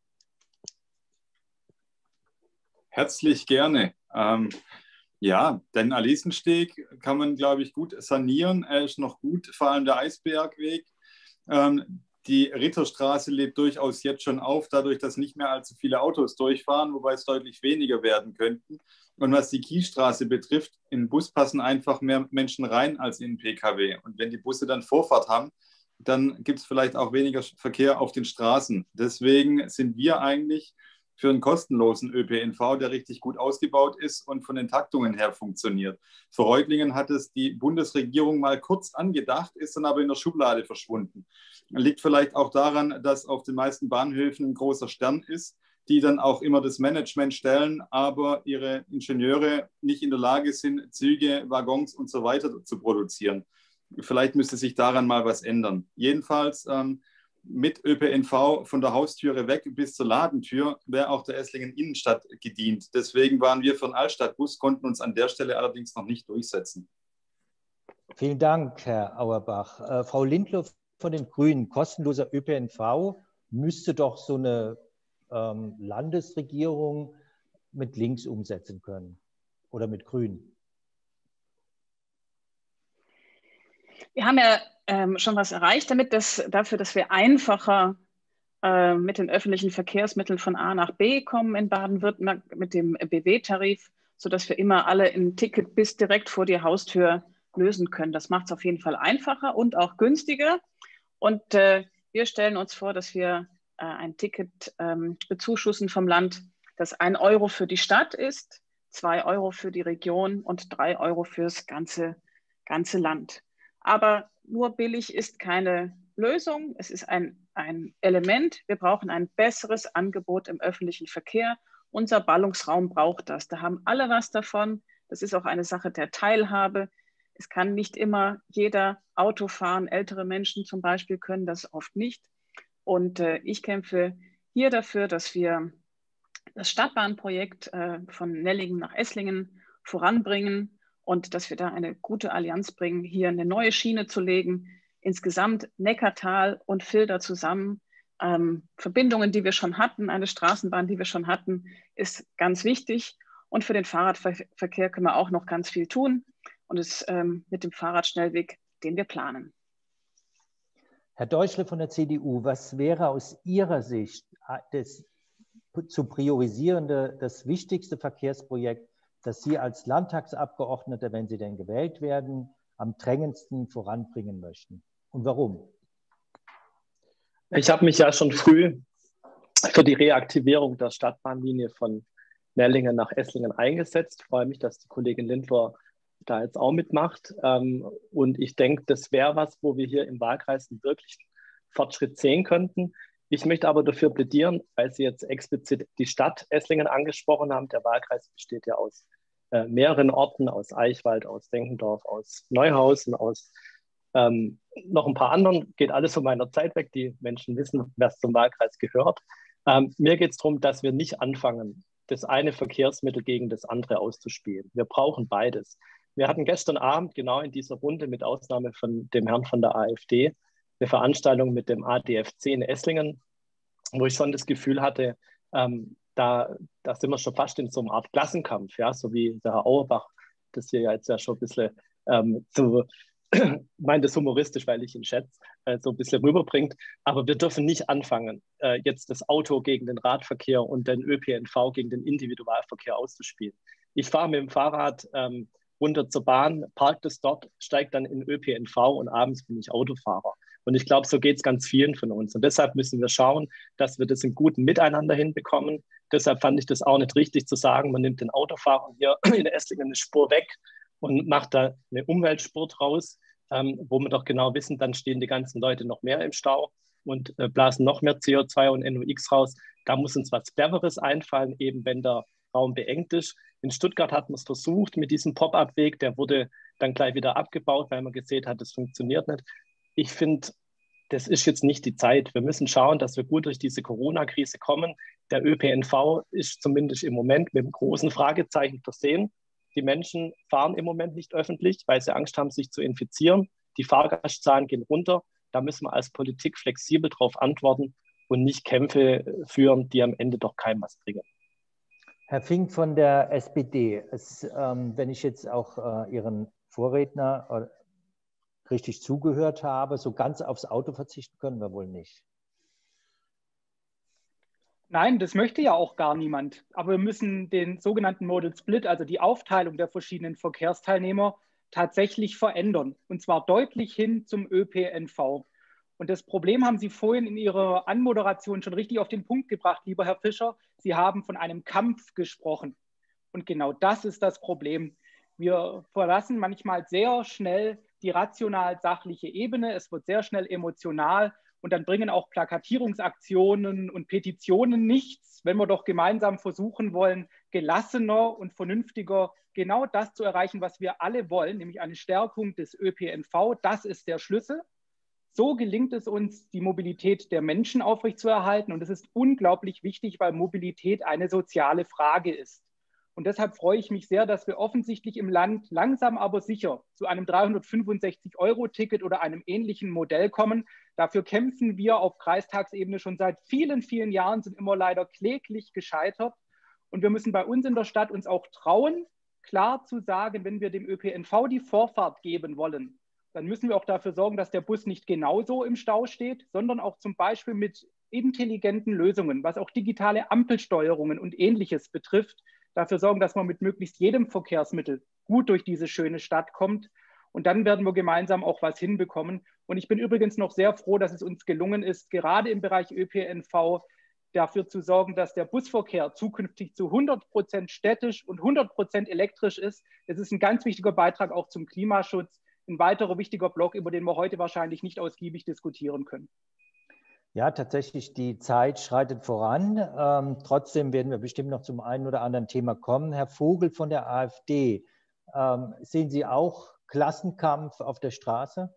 Herzlich gerne. Ähm, ja, den Alisensteg kann man, glaube ich, gut sanieren. Er ist noch gut, vor allem der Eisbergweg. Ähm, die Ritterstraße lebt durchaus jetzt schon auf, dadurch, dass nicht mehr allzu viele Autos durchfahren, wobei es deutlich weniger werden könnten. Und was die Kiesstraße betrifft, in den Bus passen einfach mehr Menschen rein als in den P K W. Und wenn die Busse dann Vorfahrt haben, dann gibt es vielleicht auch weniger Verkehr auf den Straßen. Deswegen sind wir eigentlich für einen kostenlosen Ö P N V, der richtig gut ausgebaut ist und von den Taktungen her funktioniert. Für Reutlingen hat es die Bundesregierung mal kurz angedacht, ist dann aber in der Schublade verschwunden. Liegt vielleicht auch daran, dass auf den meisten Bahnhöfen ein großer Stern ist, die dann auch immer das Management stellen, aber ihre Ingenieure nicht in der Lage sind, Züge, Waggons und so weiter zu produzieren. Vielleicht müsste sich daran mal was ändern. Jedenfalls ähm, mit Ö P N V von der Haustüre weg bis zur Ladentür wäre auch der Esslingen Innenstadt gedient. Deswegen waren wir für einen Altstadtbus, konnten uns an der Stelle allerdings noch nicht durchsetzen. Vielen Dank, Herr Auerbach. Äh, Frau Lindlow von den Grünen, kostenloser Ö P N V müsste doch so eine ähm, Landesregierung mit links umsetzen können oder mit Grünen. Wir haben ja ähm, schon was erreicht damit, dass, dafür, dass wir einfacher äh, mit den öffentlichen Verkehrsmitteln von A nach B kommen in Baden-Württemberg mit dem B W-Tarif, sodass wir immer alle ein Ticket bis direkt vor die Haustür lösen können. Das macht es auf jeden Fall einfacher und auch günstiger. Und äh, wir stellen uns vor, dass wir äh, ein Ticket ähm, bezuschussen vom Land, das ein Euro für die Stadt ist, zwei Euro für die Region und drei Euro fürs ganze, ganze Land. Aber nur billig ist keine Lösung. Es ist ein, ein Element. Wir brauchen ein besseres Angebot im öffentlichen Verkehr. Unser Ballungsraum braucht das. Da haben alle was davon. Das ist auch eine Sache der Teilhabe. Es kann nicht immer jeder Auto fahren. Ältere Menschen zum Beispiel können das oft nicht. Und äh, ich kämpfe hier dafür, dass wir das Stadtbahnprojekt äh, von Nellingen nach Esslingen voranbringen und dass wir da eine gute Allianz bringen, hier eine neue Schiene zu legen. Insgesamt Neckartal und Filder zusammen. Ähm, Verbindungen, die wir schon hatten, eine Straßenbahn, die wir schon hatten, ist ganz wichtig. Und für den Fahrradverkehr können wir auch noch ganz viel tun. Und es ähm, mit dem Fahrradschnellweg, den wir planen. Herr Deutschle von der C D U, was wäre aus Ihrer Sicht das zu priorisierende, das wichtigste Verkehrsprojekt, das Sie als Landtagsabgeordnete, wenn Sie denn gewählt werden, am drängendsten voranbringen möchten? Und warum? Ich habe mich ja schon früh für die Reaktivierung der Stadtbahnlinie von Nellingen nach Esslingen eingesetzt. Ich freue mich, dass die Kollegin Lindler da jetzt auch mitmacht. Und ich denke, das wäre was, wo wir hier im Wahlkreis einen wirklichen Fortschritt sehen könnten. Ich möchte aber dafür plädieren, weil Sie jetzt explizit die Stadt Esslingen angesprochen haben. Der Wahlkreis besteht ja aus äh, mehreren Orten, aus Eichwald, aus Denkendorf, aus Neuhausen, aus ähm, noch ein paar anderen, geht alles von meiner Zeit weg. Die Menschen wissen, wer zum Wahlkreis gehört. Ähm, mir geht es darum, dass wir nicht anfangen, das eine Verkehrsmittel gegen das andere auszuspielen. Wir brauchen beides. Wir hatten gestern Abend genau in dieser Runde, mit Ausnahme von dem Herrn von der AfD, eine Veranstaltung mit dem A D F C in Esslingen, wo ich schon das Gefühl hatte, ähm, da, da sind wir schon fast in so einer Art Klassenkampf, ja, so wie der Herr Auerbach das hier ja jetzt ja schon ein bisschen ähm, so, ich meine das humoristisch, weil ich ihn schätze, äh, so ein bisschen rüberbringt. Aber wir dürfen nicht anfangen, äh, jetzt das Auto gegen den Radverkehr und den Ö P N V gegen den Individualverkehr auszuspielen. Ich fahre mit dem Fahrrad ähm, runter zur Bahn, parke das dort, steige dann in Ö P N V und abends bin ich Autofahrer. Und ich glaube, so geht es ganz vielen von uns. Und deshalb müssen wir schauen, dass wir das im guten Miteinander hinbekommen. Deshalb fand ich das auch nicht richtig zu sagen, man nimmt den Autofahrern hier in Esslingen eine Spur weg und macht da eine Umweltspur draus, ähm, wo wir doch genau wissen, dann stehen die ganzen Leute noch mehr im Stau und äh, blasen noch mehr C O zwei und N O X raus. Da muss uns was Cleveres einfallen, eben wenn der Raum beengt ist. In Stuttgart hat man es versucht mit diesem Pop-up-Weg, der wurde dann gleich wieder abgebaut, weil man gesehen hat, das funktioniert nicht. Ich finde, das ist jetzt nicht die Zeit. Wir müssen schauen, dass wir gut durch diese Corona-Krise kommen. Der Ö P N V ist zumindest im Moment mit einem großen Fragezeichen versehen. Die Menschen fahren im Moment nicht öffentlich, weil sie Angst haben, sich zu infizieren. Die Fahrgastzahlen gehen runter. Da müssen wir als Politik flexibel darauf antworten und nicht Kämpfe führen, die am Ende doch keinem was bringen. Herr Fink von der S P D, es, ähm, wenn ich jetzt auch äh, Ihren Vorredner äh, richtig zugehört habe, so ganz aufs Auto verzichten können wir wohl nicht. Nein, das möchte ja auch gar niemand. Aber wir müssen den sogenannten Modal Split, also die Aufteilung der verschiedenen Verkehrsteilnehmer, tatsächlich verändern. Und zwar deutlich hin zum Ö P N V. Und das Problem haben Sie vorhin in Ihrer Anmoderation schon richtig auf den Punkt gebracht, lieber Herr Fischer. Sie haben von einem Kampf gesprochen. Und genau das ist das Problem. Wir verlassen manchmal sehr schnell die rational-sachliche Ebene. Es wird sehr schnell emotional. Und dann bringen auch Plakatierungsaktionen und Petitionen nichts, wenn wir doch gemeinsam versuchen wollen, gelassener und vernünftiger genau das zu erreichen, was wir alle wollen, nämlich eine Stärkung des Ö P N V. Das ist der Schlüssel. So gelingt es uns, die Mobilität der Menschen aufrechtzuerhalten. Und das ist unglaublich wichtig, weil Mobilität eine soziale Frage ist. Und deshalb freue ich mich sehr, dass wir offensichtlich im Land langsam aber sicher zu einem dreihundertfünfundsechzig Euro Ticket oder einem ähnlichen Modell kommen. Dafür kämpfen wir auf Kreistagsebene schon seit vielen, vielen Jahren, sind immer leider kläglich gescheitert. Und wir müssen bei uns in der Stadt uns auch trauen, klar zu sagen, wenn wir dem Ö P N V die Vorfahrt geben wollen, dann müssen wir auch dafür sorgen, dass der Bus nicht genauso im Stau steht, sondern auch zum Beispiel mit intelligenten Lösungen, was auch digitale Ampelsteuerungen und Ähnliches betrifft, dafür sorgen, dass man mit möglichst jedem Verkehrsmittel gut durch diese schöne Stadt kommt. Und dann werden wir gemeinsam auch was hinbekommen. Und ich bin übrigens noch sehr froh, dass es uns gelungen ist, gerade im Bereich Ö P N V dafür zu sorgen, dass der Busverkehr zukünftig zu hundert Prozent städtisch und hundert Prozent elektrisch ist. Das ist ein ganz wichtiger Beitrag auch zum Klimaschutz. Ein weiterer wichtiger Block, über den wir heute wahrscheinlich nicht ausgiebig diskutieren können. Ja, tatsächlich, die Zeit schreitet voran. Ähm, trotzdem werden wir bestimmt noch zum einen oder anderen Thema kommen. Herr Vogel von der AfD, ähm, sehen Sie auch Klassenkampf auf der Straße?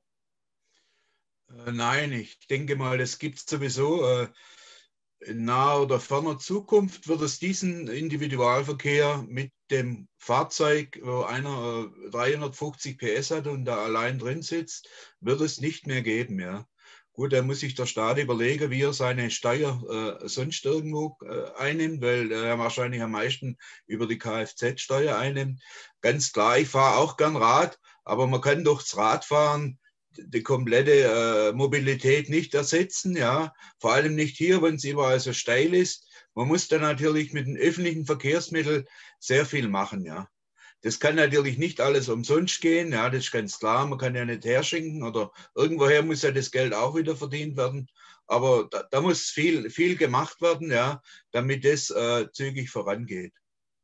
Äh, nein, ich denke mal, das gibt es sowieso. Äh, in naher oder ferner Zukunft wird es diesen Individualverkehr mit dem Fahrzeug, wo einer äh, dreihundertfünfzig P S hat und da allein drin sitzt, wird es nicht mehr geben. Ja. Gut, da muss sich der Staat überlegen, wie er seine Steuer äh, sonst irgendwo äh, einnimmt, weil er wahrscheinlich am meisten über die Kfz-Steuer einnimmt. Ganz klar, ich fahre auch gern Rad, aber man kann durch das Radfahren die komplette äh, Mobilität nicht ersetzen, ja. Vor allem nicht hier, wenn es überall so steil ist. Man muss dann natürlich mit den öffentlichen Verkehrsmitteln sehr viel machen, ja. Das kann natürlich nicht alles umsonst gehen, ja, das ist ganz klar. Man kann ja nicht herschenken oder irgendwoher muss ja das Geld auch wieder verdient werden. Aber da, da muss viel, viel gemacht werden, ja, damit das äh, zügig vorangeht.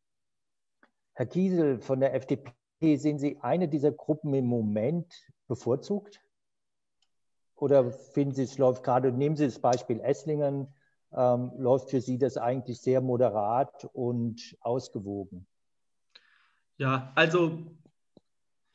Herr Kiesel von der F D P, sehen Sie eine dieser Gruppen im Moment bevorzugt? Oder finden Sie, es läuft gerade, nehmen Sie das Beispiel Esslingen, ähm, läuft für Sie das eigentlich sehr moderat und ausgewogen? Ja, also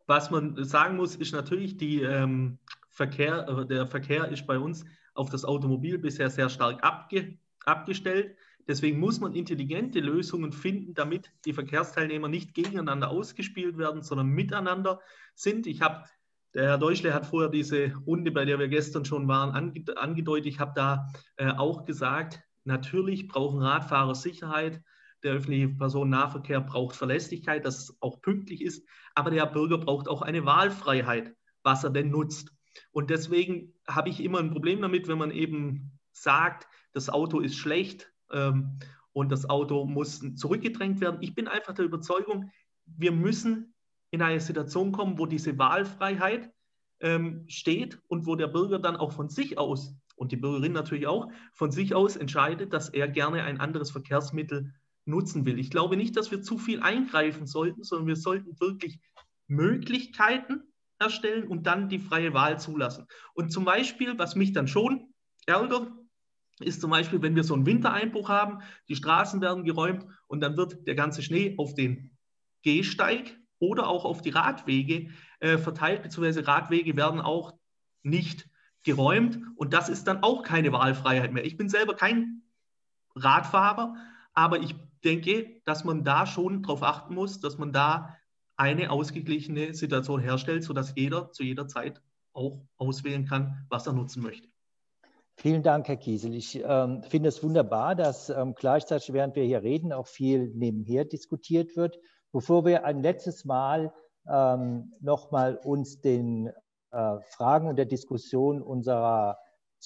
Was man sagen muss, ist natürlich, die, ähm, Verkehr, äh, der Verkehr ist bei uns auf das Automobil bisher sehr stark abge, abgestellt. Deswegen muss man intelligente Lösungen finden, damit die Verkehrsteilnehmer nicht gegeneinander ausgespielt werden, sondern miteinander sind. Ich habe, der Herr Deutschle hat vorher diese Runde, bei der wir gestern schon waren, angedeutet. Ich habe da äh, auch gesagt, natürlich brauchen Radfahrer Sicherheit. Der öffentliche Personennahverkehr braucht Verlässlichkeit, dass es auch pünktlich ist. Aber der Bürger braucht auch eine Wahlfreiheit, was er denn nutzt. Und deswegen habe ich immer ein Problem damit, wenn man eben sagt, das Auto ist schlecht ähm, und das Auto muss zurückgedrängt werden. Ich bin einfach der Überzeugung, wir müssen in eine Situation kommen, wo diese Wahlfreiheit ähm, steht und wo der Bürger dann auch von sich aus, und die Bürgerin natürlich auch, von sich aus entscheidet, dass er gerne ein anderes Verkehrsmittel nutzen will. Ich glaube nicht, dass wir zu viel eingreifen sollten, sondern wir sollten wirklich Möglichkeiten erstellen und dann die freie Wahl zulassen. Und zum Beispiel, was mich dann schon ärgert, ist zum Beispiel, wenn wir so einen Wintereinbruch haben, die Straßen werden geräumt und dann wird der ganze Schnee auf den Gehsteig oder auch auf die Radwege äh, verteilt, beziehungsweise Radwege werden auch nicht geräumt und das ist dann auch keine Wahlfreiheit mehr. Ich bin selber kein Radfahrer, aber ich denke, dass man da schon darauf achten muss, dass man da eine ausgeglichene Situation herstellt, sodass jeder zu jeder Zeit auch auswählen kann, was er nutzen möchte. Vielen Dank, Herr Kiesel. Ich ähm, finde es wunderbar, dass ähm, gleichzeitig, während wir hier reden, auch viel nebenher diskutiert wird. Bevor wir ein letztes Mal ähm, nochmal uns den äh, Fragen und der Diskussion unserer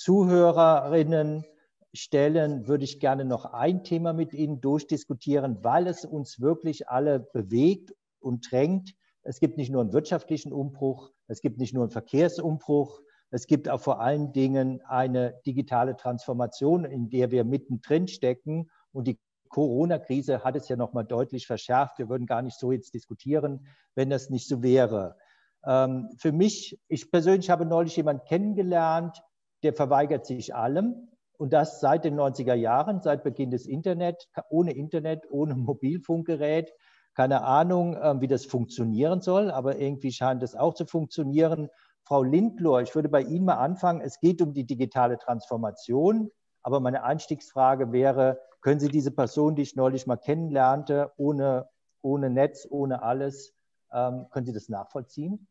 Zuhörerinnen stellen, würde ich gerne noch ein Thema mit Ihnen durchdiskutieren, weil es uns wirklich alle bewegt und drängt. Es gibt nicht nur einen wirtschaftlichen Umbruch, es gibt nicht nur einen Verkehrsumbruch, es gibt auch vor allen Dingen eine digitale Transformation, in der wir mittendrin stecken. Und die Corona-Krise hat es ja noch mal deutlich verschärft. Wir würden gar nicht so jetzt diskutieren, wenn das nicht so wäre. Ähm, für mich, ich persönlich habe neulich jemanden kennengelernt, der verweigert sich allem. Und das seit den neunziger Jahren, seit Beginn des Internet, ohne Internet, ohne Mobilfunkgerät. Keine Ahnung, wie das funktionieren soll, aber irgendwie scheint es auch zu funktionieren. Frau Lindlohr, ich würde bei Ihnen mal anfangen. Es geht um die digitale Transformation, aber meine Einstiegsfrage wäre, können Sie diese Person, die ich neulich mal kennenlernte, ohne, ohne Netz, ohne alles, ähm, können Sie das nachvollziehen?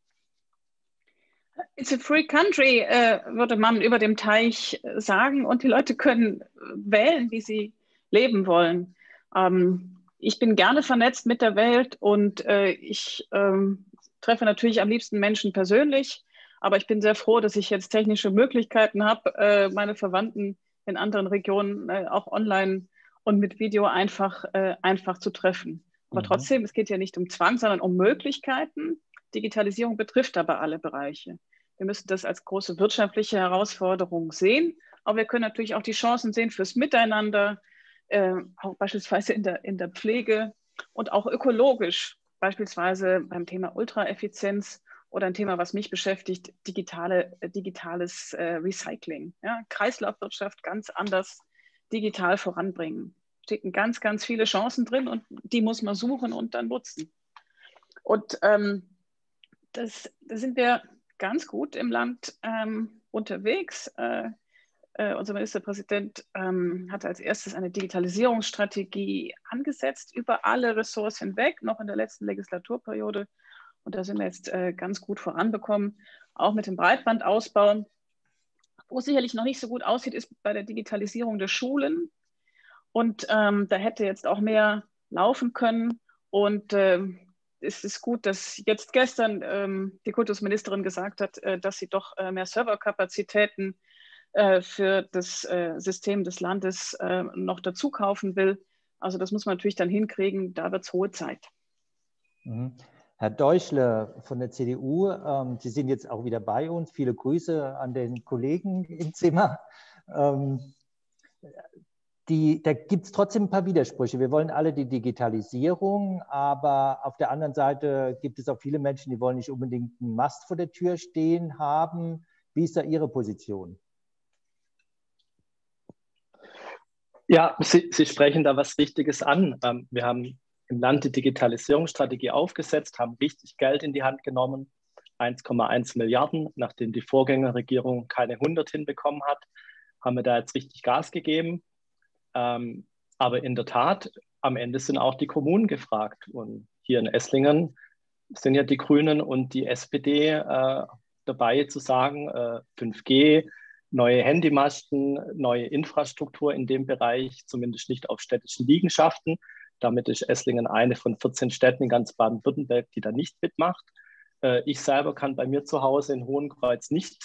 It's a free country, äh, würde man über dem Teich sagen, und die Leute können wählen, wie sie leben wollen. Ähm, ich bin gerne vernetzt mit der Welt und äh, ich ähm, treffe natürlich am liebsten Menschen persönlich, aber ich bin sehr froh, dass ich jetzt technische Möglichkeiten habe, äh, meine Verwandten in anderen Regionen äh, auch online und mit Video einfach, äh, einfach zu treffen. Aber mhm. trotzdem, es geht ja nicht um Zwang, sondern um Möglichkeiten. Digitalisierung betrifft aber alle Bereiche. Wir müssen das als große wirtschaftliche Herausforderung sehen, aber wir können natürlich auch die Chancen sehen fürs Miteinander, äh, auch beispielsweise in der, in der Pflege und auch ökologisch, beispielsweise beim Thema Ultraeffizienz oder ein Thema, was mich beschäftigt, digitale, äh, digitales äh, Recycling. Ja? Kreislaufwirtschaft ganz anders digital voranbringen. Da stecken ganz, ganz viele Chancen drin und die muss man suchen und dann nutzen. Und ähm, das, da sind wir ganz gut im Land ähm, unterwegs. Äh, äh, unser Ministerpräsident ähm, hat als erstes eine Digitalisierungsstrategie angesetzt, über alle Ressorts hinweg, noch in der letzten Legislaturperiode. Und da sind wir jetzt äh, ganz gut voranbekommen, auch mit dem Breitbandausbau. Wo es sicherlich noch nicht so gut aussieht, ist bei der Digitalisierung der Schulen. Und ähm, da hätte jetzt auch mehr laufen können. Und ähm, es ist gut, dass jetzt gestern ähm, die Kultusministerin gesagt hat, äh, dass sie doch äh, mehr Serverkapazitäten äh, für das äh, System des Landes äh, noch dazu kaufen will. Also das muss man natürlich dann hinkriegen, da wird es hohe Zeit. Mhm. Herr Deutschle von der C D U, ähm, Sie sind jetzt auch wieder bei uns. Viele Grüße an den Kollegen im Zimmer. Ähm, Die, da gibt es trotzdem ein paar Widersprüche. Wir wollen alle die Digitalisierung, aber auf der anderen Seite gibt es auch viele Menschen, die wollen nicht unbedingt einen Mast vor der Tür stehen haben. Wie ist da Ihre Position? Ja, Sie, Sie sprechen da was Wichtiges an. Wir haben im Land die Digitalisierungsstrategie aufgesetzt, haben richtig Geld in die Hand genommen, eins Komma eins Milliarden, nachdem die Vorgängerregierung keine hundert hinbekommen hat, haben wir da jetzt richtig Gas gegeben. Ähm, aber in der Tat, am Ende sind auch die Kommunen gefragt. Und hier in Esslingen sind ja die Grünen und die S P D äh, dabei zu sagen, äh, fünf G, neue Handymasten, neue Infrastruktur in dem Bereich, zumindest nicht auf städtischen Liegenschaften. Damit ist Esslingen eine von vierzehn Städten in ganz Baden-Württemberg, die da nicht mitmacht. Äh, ich selber kann bei mir zu Hause in Hohenkreuz nicht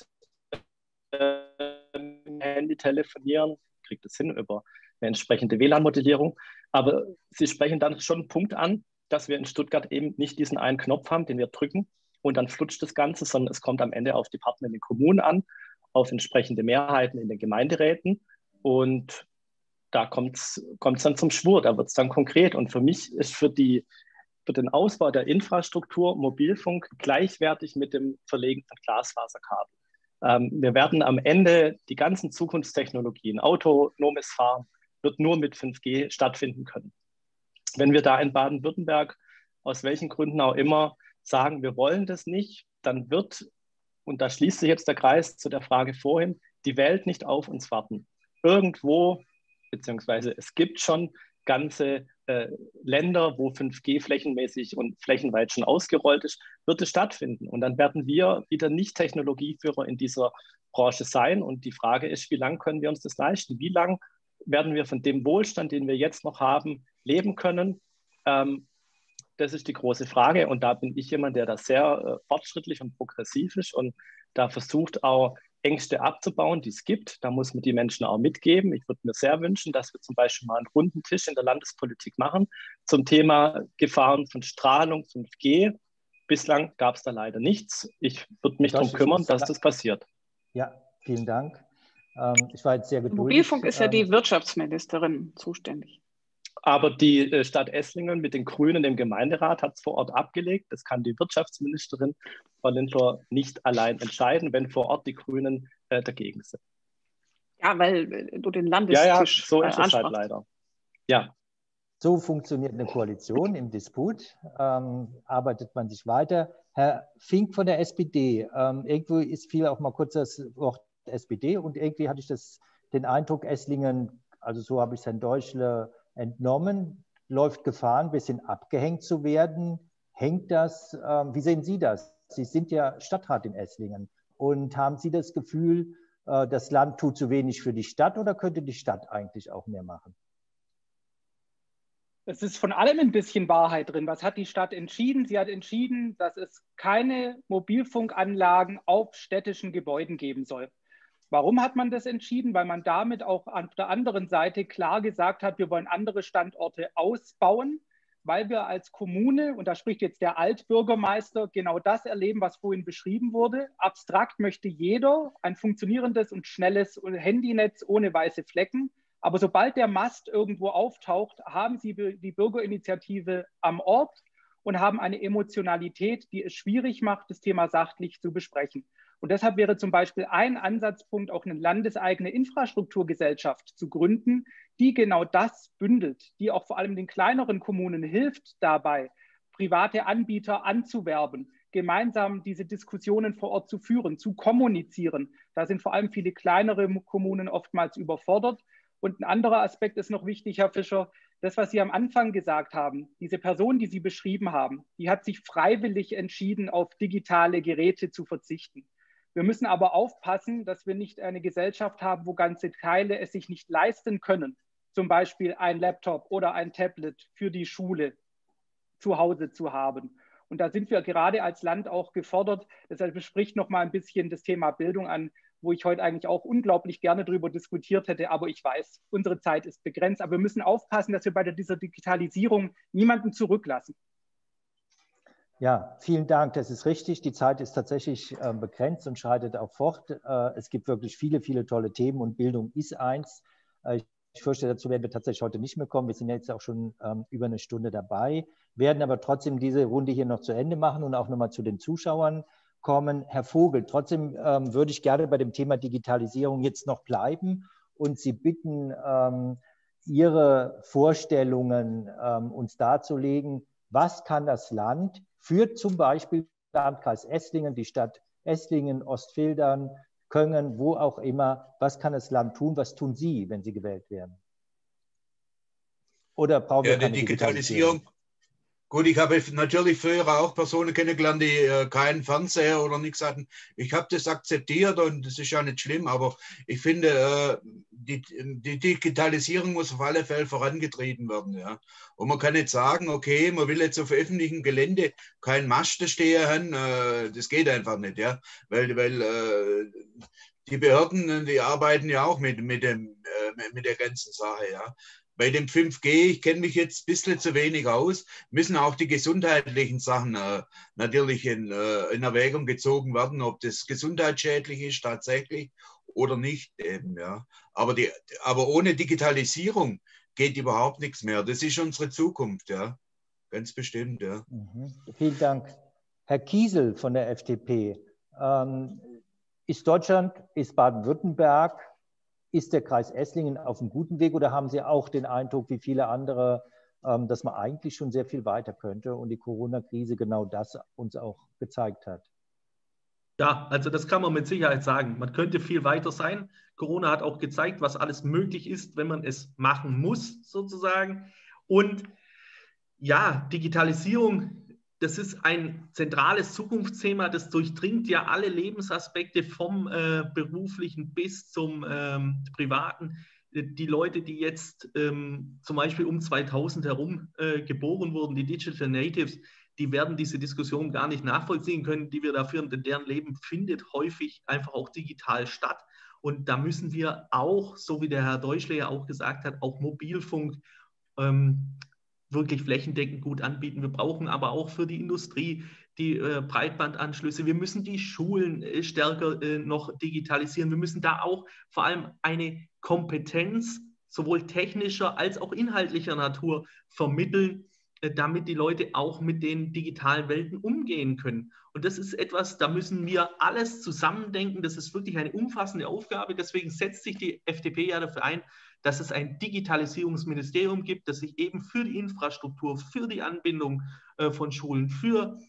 äh, mit dem Handy telefonieren, kriege das hin über eine entsprechende W L A N-Modellierung. Aber Sie sprechen dann schon einen Punkt an, dass wir in Stuttgart eben nicht diesen einen Knopf haben, den wir drücken und dann flutscht das Ganze, sondern es kommt am Ende auf die Partner in den Kommunen an, auf entsprechende Mehrheiten in den Gemeinderäten und da kommt es dann zum Schwur, da wird es dann konkret. Und für mich ist für, die, für den Ausbau der Infrastruktur Mobilfunk gleichwertig mit dem Verlegen von Glasfaserkabel. Ähm, wir werden am Ende die ganzen Zukunftstechnologien, autonomes Fahren, wird nur mit fünf G stattfinden können. Wenn wir da in Baden-Württemberg, aus welchen Gründen auch immer, sagen, wir wollen das nicht, dann wird, und da schließt sich jetzt der Kreis zu der Frage vorhin, die Welt nicht auf uns warten. Irgendwo, beziehungsweise es gibt schon ganze äh, Länder, wo fünf G flächenmäßig und flächenweit schon ausgerollt ist, wird es stattfinden. Und dann werden wir wieder nicht Technologieführer in dieser Branche sein. Und die Frage ist, wie lange können wir uns das leisten? Wie lange werden wir von dem Wohlstand, den wir jetzt noch haben, leben können? Ähm, das ist die große Frage. Und da bin ich jemand, der da sehr äh, fortschrittlich und progressiv ist und da versucht auch Ängste abzubauen, die es gibt. Da muss man die Menschen auch mitgeben. Ich würde mir sehr wünschen, dass wir zum Beispiel mal einen runden Tisch in der Landespolitik machen zum Thema Gefahren von Strahlung, fünf G. Bislang gab es da leider nichts. Ich würde mich darum kümmern, dass das passiert. Ja, vielen Dank. Ähm, ich war jetzt sehr geduldig. Mobilfunk ist ja die Wirtschaftsministerin zuständig. Aber die äh, Stadt Esslingen mit den Grünen im Gemeinderat hat es vor Ort abgelegt. Das kann die Wirtschaftsministerin, Frau Lindler, nicht allein entscheiden, wenn vor Ort die Grünen äh, dagegen sind. Ja, weil du den Landestisch Ja, ja, so ist äh, es halt leider. Ja. So funktioniert eine Koalition im Disput. Ähm, arbeitet man sich weiter. Herr Fink von der S P D, ähm, irgendwo ist viel auch mal kurz das Wort S P D und irgendwie hatte ich das, den Eindruck, Esslingen, also so habe ich es Herrn Deutschle entnommen, läuft Gefahr, ein bisschen abgehängt zu werden. Hängt das, ähm, wie sehen Sie das? Sie sind ja Stadtrat in Esslingen und haben Sie das Gefühl, äh, das Land tut zu wenig für die Stadt oder könnte die Stadt eigentlich auch mehr machen? Es ist von allem ein bisschen Wahrheit drin. Was hat die Stadt entschieden? Sie hat entschieden, dass es keine Mobilfunkanlagen auf städtischen Gebäuden geben soll. Warum hat man das entschieden? Weil man damit auch auf der anderen Seite klar gesagt hat, wir wollen andere Standorte ausbauen, weil wir als Kommune, und da spricht jetzt der Altbürgermeister, genau das erleben, was vorhin beschrieben wurde. Abstrakt möchte jeder ein funktionierendes und schnelles Handynetz ohne weiße Flecken. Aber sobald der Mast irgendwo auftaucht, haben Sie die Bürgerinitiative am Ort und haben eine Emotionalität, die es schwierig macht, das Thema sachlich zu besprechen. Und deshalb wäre zum Beispiel ein Ansatzpunkt, auch eine landeseigene Infrastrukturgesellschaft zu gründen, die genau das bündelt, die auch vor allem den kleineren Kommunen hilft dabei, private Anbieter anzuwerben, gemeinsam diese Diskussionen vor Ort zu führen, zu kommunizieren. Da sind vor allem viele kleinere Kommunen oftmals überfordert. Und ein anderer Aspekt ist noch wichtig, Herr Fischer, das, was Sie am Anfang gesagt haben, diese Person, die Sie beschrieben haben, die hat sich freiwillig entschieden, auf digitale Geräte zu verzichten. Wir müssen aber aufpassen, dass wir nicht eine Gesellschaft haben, wo ganze Teile es sich nicht leisten können, zum Beispiel ein Laptop oder ein Tablet für die Schule zu Hause zu haben. Und da sind wir gerade als Land auch gefordert. Deshalb spricht noch mal ein bisschen das Thema Bildung an, wo ich heute eigentlich auch unglaublich gerne darüber diskutiert hätte. Aber ich weiß, unsere Zeit ist begrenzt. Aber wir müssen aufpassen, dass wir bei dieser Digitalisierung niemanden zurücklassen. Ja, vielen Dank. Das ist richtig. Die Zeit ist tatsächlich äh, begrenzt und schreitet auch fort. Äh, es gibt wirklich viele, viele tolle Themen und Bildung ist eins. Äh, ich fürchte, dazu werden wir tatsächlich heute nicht mehr kommen. Wir sind jetzt auch schon ähm, über eine Stunde dabei, werden aber trotzdem diese Runde hier noch zu Ende machen und auch nochmal zu den Zuschauern kommen. Herr Vogel, trotzdem ähm, würde ich gerne bei dem Thema Digitalisierung jetzt noch bleiben und Sie bitten, ähm, Ihre Vorstellungen ähm, uns darzulegen, was kann das Land für zum Beispiel Landkreis Esslingen, die Stadt Esslingen, Ostfildern, Köngen, wo auch immer, was kann das Land tun, was tun Sie, wenn Sie gewählt werden? Oder brauchen wir ja, keine die Digitalisierung? Digitalisierung? Gut, ich habe natürlich früher auch Personen kennengelernt, die äh, keinen Fernseher oder nichts hatten. Ich habe das akzeptiert und das ist ja nicht schlimm, aber ich finde, äh, die, die Digitalisierung muss auf alle Fälle vorangetrieben werden. Ja. Und man kann nicht sagen, okay, man will jetzt auf öffentlichem Gelände keinen Masten stehen, äh, das geht einfach nicht, ja, weil, weil äh, die Behörden, die arbeiten ja auch mit, mit, dem, äh, mit der ganzen Sache, ja. Bei dem fünf G, ich kenne mich jetzt ein bisschen zu wenig aus, müssen auch die gesundheitlichen Sachen äh, natürlich in, äh, in Erwägung gezogen werden, ob das gesundheitsschädlich ist tatsächlich oder nicht. Eben, ja. aber, die, aber ohne Digitalisierung geht überhaupt nichts mehr. Das ist unsere Zukunft, ja. Ganz bestimmt. Ja. Mhm. Vielen Dank. Herr Kiesel von der F D P, ähm, ist Deutschland, ist Baden-Württemberg, ist der Kreis Esslingen auf einem guten Weg oder haben Sie auch den Eindruck, wie viele andere, dass man eigentlich schon sehr viel weiter könnte und die Corona-Krise genau das uns auch gezeigt hat? Ja, also das kann man mit Sicherheit sagen. Man könnte viel weiter sein. Corona hat auch gezeigt, was alles möglich ist, wenn man es machen muss, sozusagen. Und ja, Digitalisierung, das ist ein zentrales Zukunftsthema, das durchdringt ja alle Lebensaspekte vom äh, beruflichen bis zum ähm, privaten. Die Leute, die jetzt ähm, zum Beispiel um zweitausend herum äh, geboren wurden, die Digital Natives, die werden diese Diskussion gar nicht nachvollziehen können, die wir da führen, denn deren Leben findet häufig einfach auch digital statt. Und da müssen wir auch, so wie der Herr Deutschle ja auch gesagt hat, auch Mobilfunk ähm, wirklich flächendeckend gut anbieten. Wir brauchen aber auch für die Industrie die äh, Breitbandanschlüsse. Wir müssen die Schulen äh, stärker äh, noch digitalisieren. Wir müssen da auch vor allem eine Kompetenz sowohl technischer als auch inhaltlicher Natur vermitteln, äh, damit die Leute auch mit den digitalen Welten umgehen können. Und das ist etwas, da müssen wir alles zusammendenken. Das ist wirklich eine umfassende Aufgabe. Deswegen setzt sich die F D P ja dafür ein, dass es ein Digitalisierungsministerium gibt, das sich eben für die Infrastruktur, für die Anbindung äh, von Schulen, für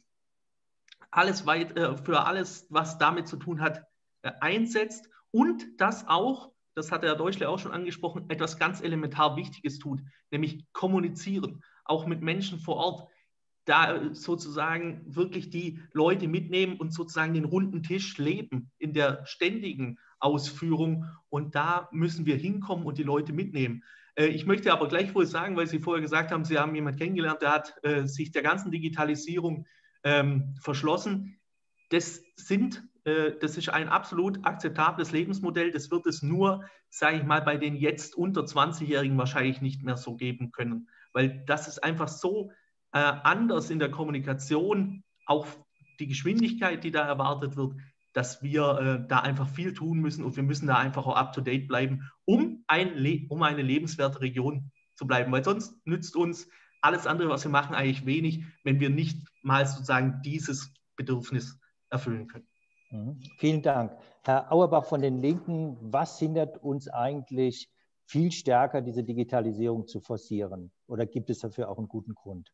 alles, weit, äh, für alles, was damit zu tun hat, äh, einsetzt und das auch, das hat der Herr Deutschle auch schon angesprochen, etwas ganz elementar Wichtiges tut, nämlich kommunizieren, auch mit Menschen vor Ort, da sozusagen wirklich die Leute mitnehmen und sozusagen den runden Tisch leben in der ständigen Ausführung und da müssen wir hinkommen und die Leute mitnehmen. Ich möchte aber gleichwohl sagen, weil Sie vorher gesagt haben, Sie haben jemanden kennengelernt, der hat äh, sich der ganzen Digitalisierung ähm, verschlossen. Das, sind, äh, das ist ein absolut akzeptables Lebensmodell. Das wird es nur, sage ich mal, bei den jetzt unter zwanzigjährigen wahrscheinlich nicht mehr so geben können, weil das ist einfach so äh, anders in der Kommunikation, auch die Geschwindigkeit, die da erwartet wird, dass wir äh, da einfach viel tun müssen und wir müssen da einfach auch up-to-date bleiben, um, ein um eine lebenswerte Region zu bleiben, weil sonst nützt uns alles andere, was wir machen, eigentlich wenig, wenn wir nicht mal sozusagen dieses Bedürfnis erfüllen können. Mhm. Vielen Dank. Herr Auerbach von den Linken, was hindert uns eigentlich viel stärker, diese Digitalisierung zu forcieren? Oder gibt es dafür auch einen guten Grund?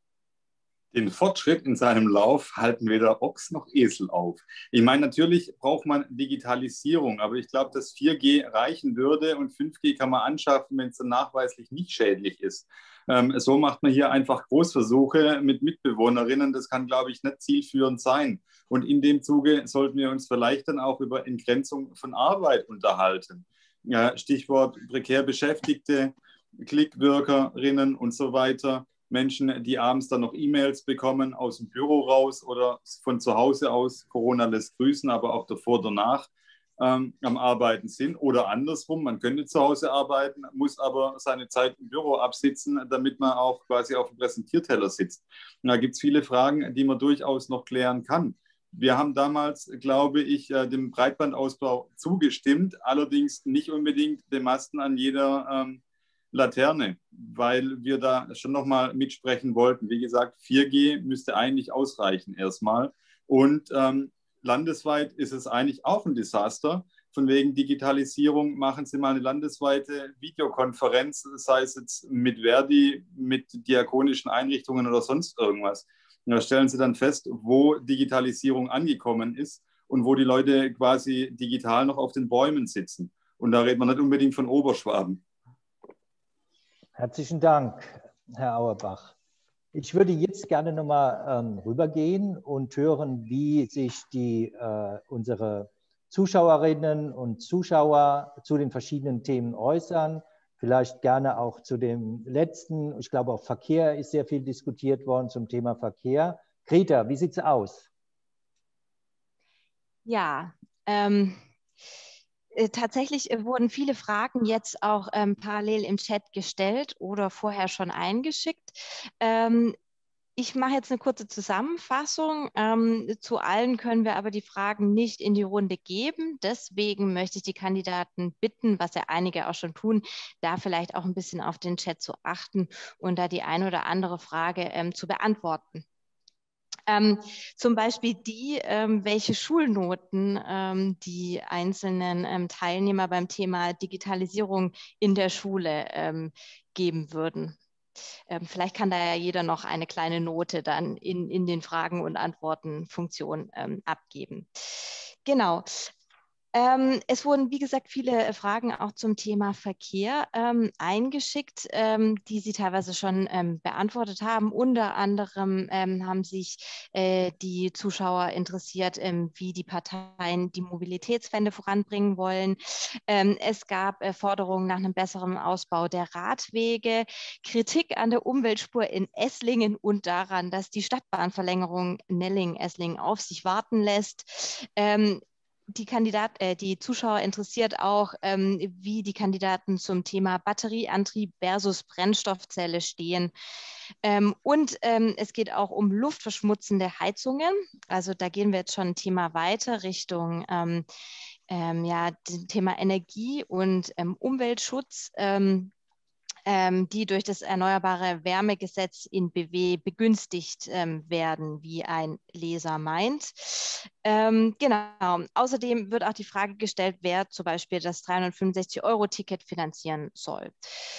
Den Fortschritt in seinem Lauf halten weder Ochs noch Esel auf. Ich meine, natürlich braucht man Digitalisierung, aber ich glaube, dass vier G reichen würde und fünf G kann man anschaffen, wenn es dann nachweislich nicht schädlich ist. Ähm, so macht man hier einfach Großversuche mit Mitbewohnerinnen. Das kann, glaube ich, nicht zielführend sein. Und in dem Zuge sollten wir uns vielleicht dann auch über Entgrenzung von Arbeit unterhalten. Ja, Stichwort prekär Beschäftigte, Klickworkerinnen und so weiter. Menschen, die abends dann noch E-Mails bekommen aus dem Büro raus oder von zu Hause aus, Corona lässt grüßen, aber auch davor, danach ähm, am Arbeiten sind oder andersrum. Man könnte zu Hause arbeiten, muss aber seine Zeit im Büro absitzen, damit man auch quasi auf dem Präsentierteller sitzt. Und da gibt es viele Fragen, die man durchaus noch klären kann. Wir haben damals, glaube ich, dem Breitbandausbau zugestimmt, allerdings nicht unbedingt den Masten an jeder ähm, Laterne, weil wir da schon nochmal mitsprechen wollten. Wie gesagt, vier G müsste eigentlich ausreichen erstmal. Und ähm, landesweit ist es eigentlich auch ein Desaster, von wegen Digitalisierung, machen Sie mal eine landesweite Videokonferenz, sei es jetzt mit Verdi, mit diakonischen Einrichtungen oder sonst irgendwas. Und da stellen Sie dann fest, wo Digitalisierung angekommen ist und wo die Leute quasi digital noch auf den Bäumen sitzen. Und da redet man nicht unbedingt von Oberschwaben. Herzlichen Dank, Herr Auerbach. Ich würde jetzt gerne nochmal ähm, rübergehen und hören, wie sich die, äh, unsere Zuschauerinnen und Zuschauer zu den verschiedenen Themen äußern. Vielleicht gerne auch zu dem letzten. Ich glaube, auch Verkehr ist sehr viel diskutiert worden zum Thema Verkehr. Greta, wie sieht es aus? Ja, ähm, äh, tatsächlich äh, wurden viele Fragen jetzt auch ähm, parallel im Chat gestellt oder vorher schon eingeschickt. Ähm, Ich mache jetzt eine kurze Zusammenfassung. Ähm, zu allen können wir aber die Fragen nicht in die Runde geben. Deswegen möchte ich die Kandidaten bitten, was ja einige auch schon tun, da vielleicht auch ein bisschen auf den Chat zu achten und da die eine oder andere Frage ähm, zu beantworten. Ähm, zum Beispiel die, ähm, welche Schulnoten ähm, die einzelnen ähm, Teilnehmer beim Thema Digitalisierung in der Schule ähm, geben würden. Ähm, vielleicht kann da ja jeder noch eine kleine Note dann in, in den Fragen- und Antworten-Funktion ähm, abgeben. Genau. Ähm, es wurden, wie gesagt, viele Fragen auch zum Thema Verkehr ähm, eingeschickt, ähm, die Sie teilweise schon ähm, beantwortet haben. Unter anderem ähm, haben sich äh, die Zuschauer interessiert, ähm, wie die Parteien die Mobilitätswende voranbringen wollen. Ähm, es gab äh, Forderungen nach einem besseren Ausbau der Radwege, Kritik an der Umweltspur in Esslingen und daran, dass die Stadtbahnverlängerung Nelling-Esslingen auf sich warten lässt. Ähm, Die, Kandidat, äh, die Zuschauer interessiert auch, ähm, wie die Kandidaten zum Thema Batterieantrieb versus Brennstoffzelle stehen. Ähm, und ähm, es geht auch um luftverschmutzende Heizungen. Also da gehen wir jetzt schon ein Thema weiter Richtung ähm, ähm, ja, dem Thema Energie und ähm, Umweltschutz. Ähm, ähm, die durch das Erneuerbare Wärmegesetz in B W begünstigt ähm, werden, wie ein Leser meint. Ähm, genau. Außerdem wird auch die Frage gestellt, wer zum Beispiel das dreihundertfünfundsechzig Euro Ticket finanzieren soll.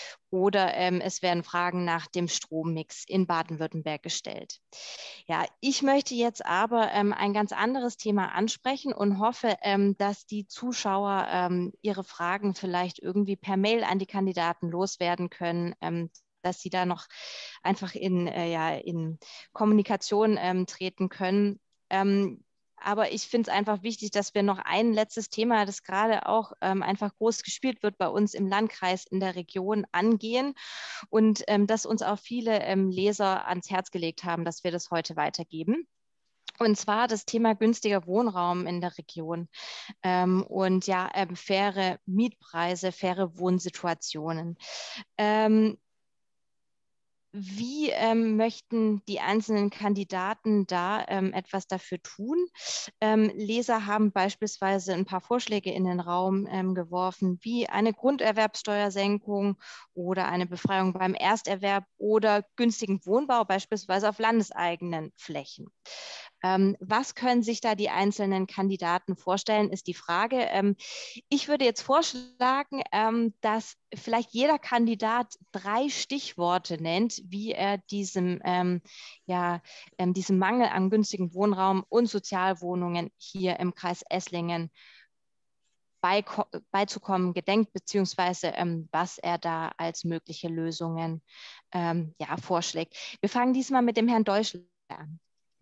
Oder ähm, es werden Fragen nach dem Strommix in Baden-Württemberg gestellt. Ja, ich möchte jetzt aber ähm, ein ganz anderes Thema ansprechen und hoffe, ähm, dass die Zuschauer ähm, ihre Fragen vielleicht irgendwie per Mail an die Kandidaten loswerden können, ähm, dass sie da noch einfach in, äh, ja, in Kommunikation ähm, treten können. Ähm, aber ich finde es einfach wichtig, dass wir noch ein letztes Thema, das gerade auch ähm, einfach groß gespielt wird bei uns im Landkreis, in der Region, angehen und ähm, das uns auch viele ähm, Leser ans Herz gelegt haben, dass wir das heute weitergeben. Und zwar das Thema günstiger Wohnraum in der Region ähm, und ja, ähm, faire Mietpreise, faire Wohnsituationen. Ähm, Wie ähm, möchten die einzelnen Kandidaten da ähm, etwas dafür tun? Ähm, Leser haben beispielsweise ein paar Vorschläge in den Raum ähm, geworfen, wie eine Grunderwerbsteuersenkung oder eine Befreiung beim Ersterwerb oder günstigen Wohnbau, beispielsweise auf landeseigenen Flächen. Ähm, was können sich da die einzelnen Kandidaten vorstellen, ist die Frage. Ähm, ich würde jetzt vorschlagen, ähm, dass vielleicht jeder Kandidat drei Stichworte nennt, wie er diesem, ähm, ja, ähm, diesem Mangel an günstigem Wohnraum und Sozialwohnungen hier im Kreis Esslingen beizukommen gedenkt, beziehungsweise ähm, was er da als mögliche Lösungen ähm, ja, vorschlägt. Wir fangen diesmal mit dem Herrn Deutschler an.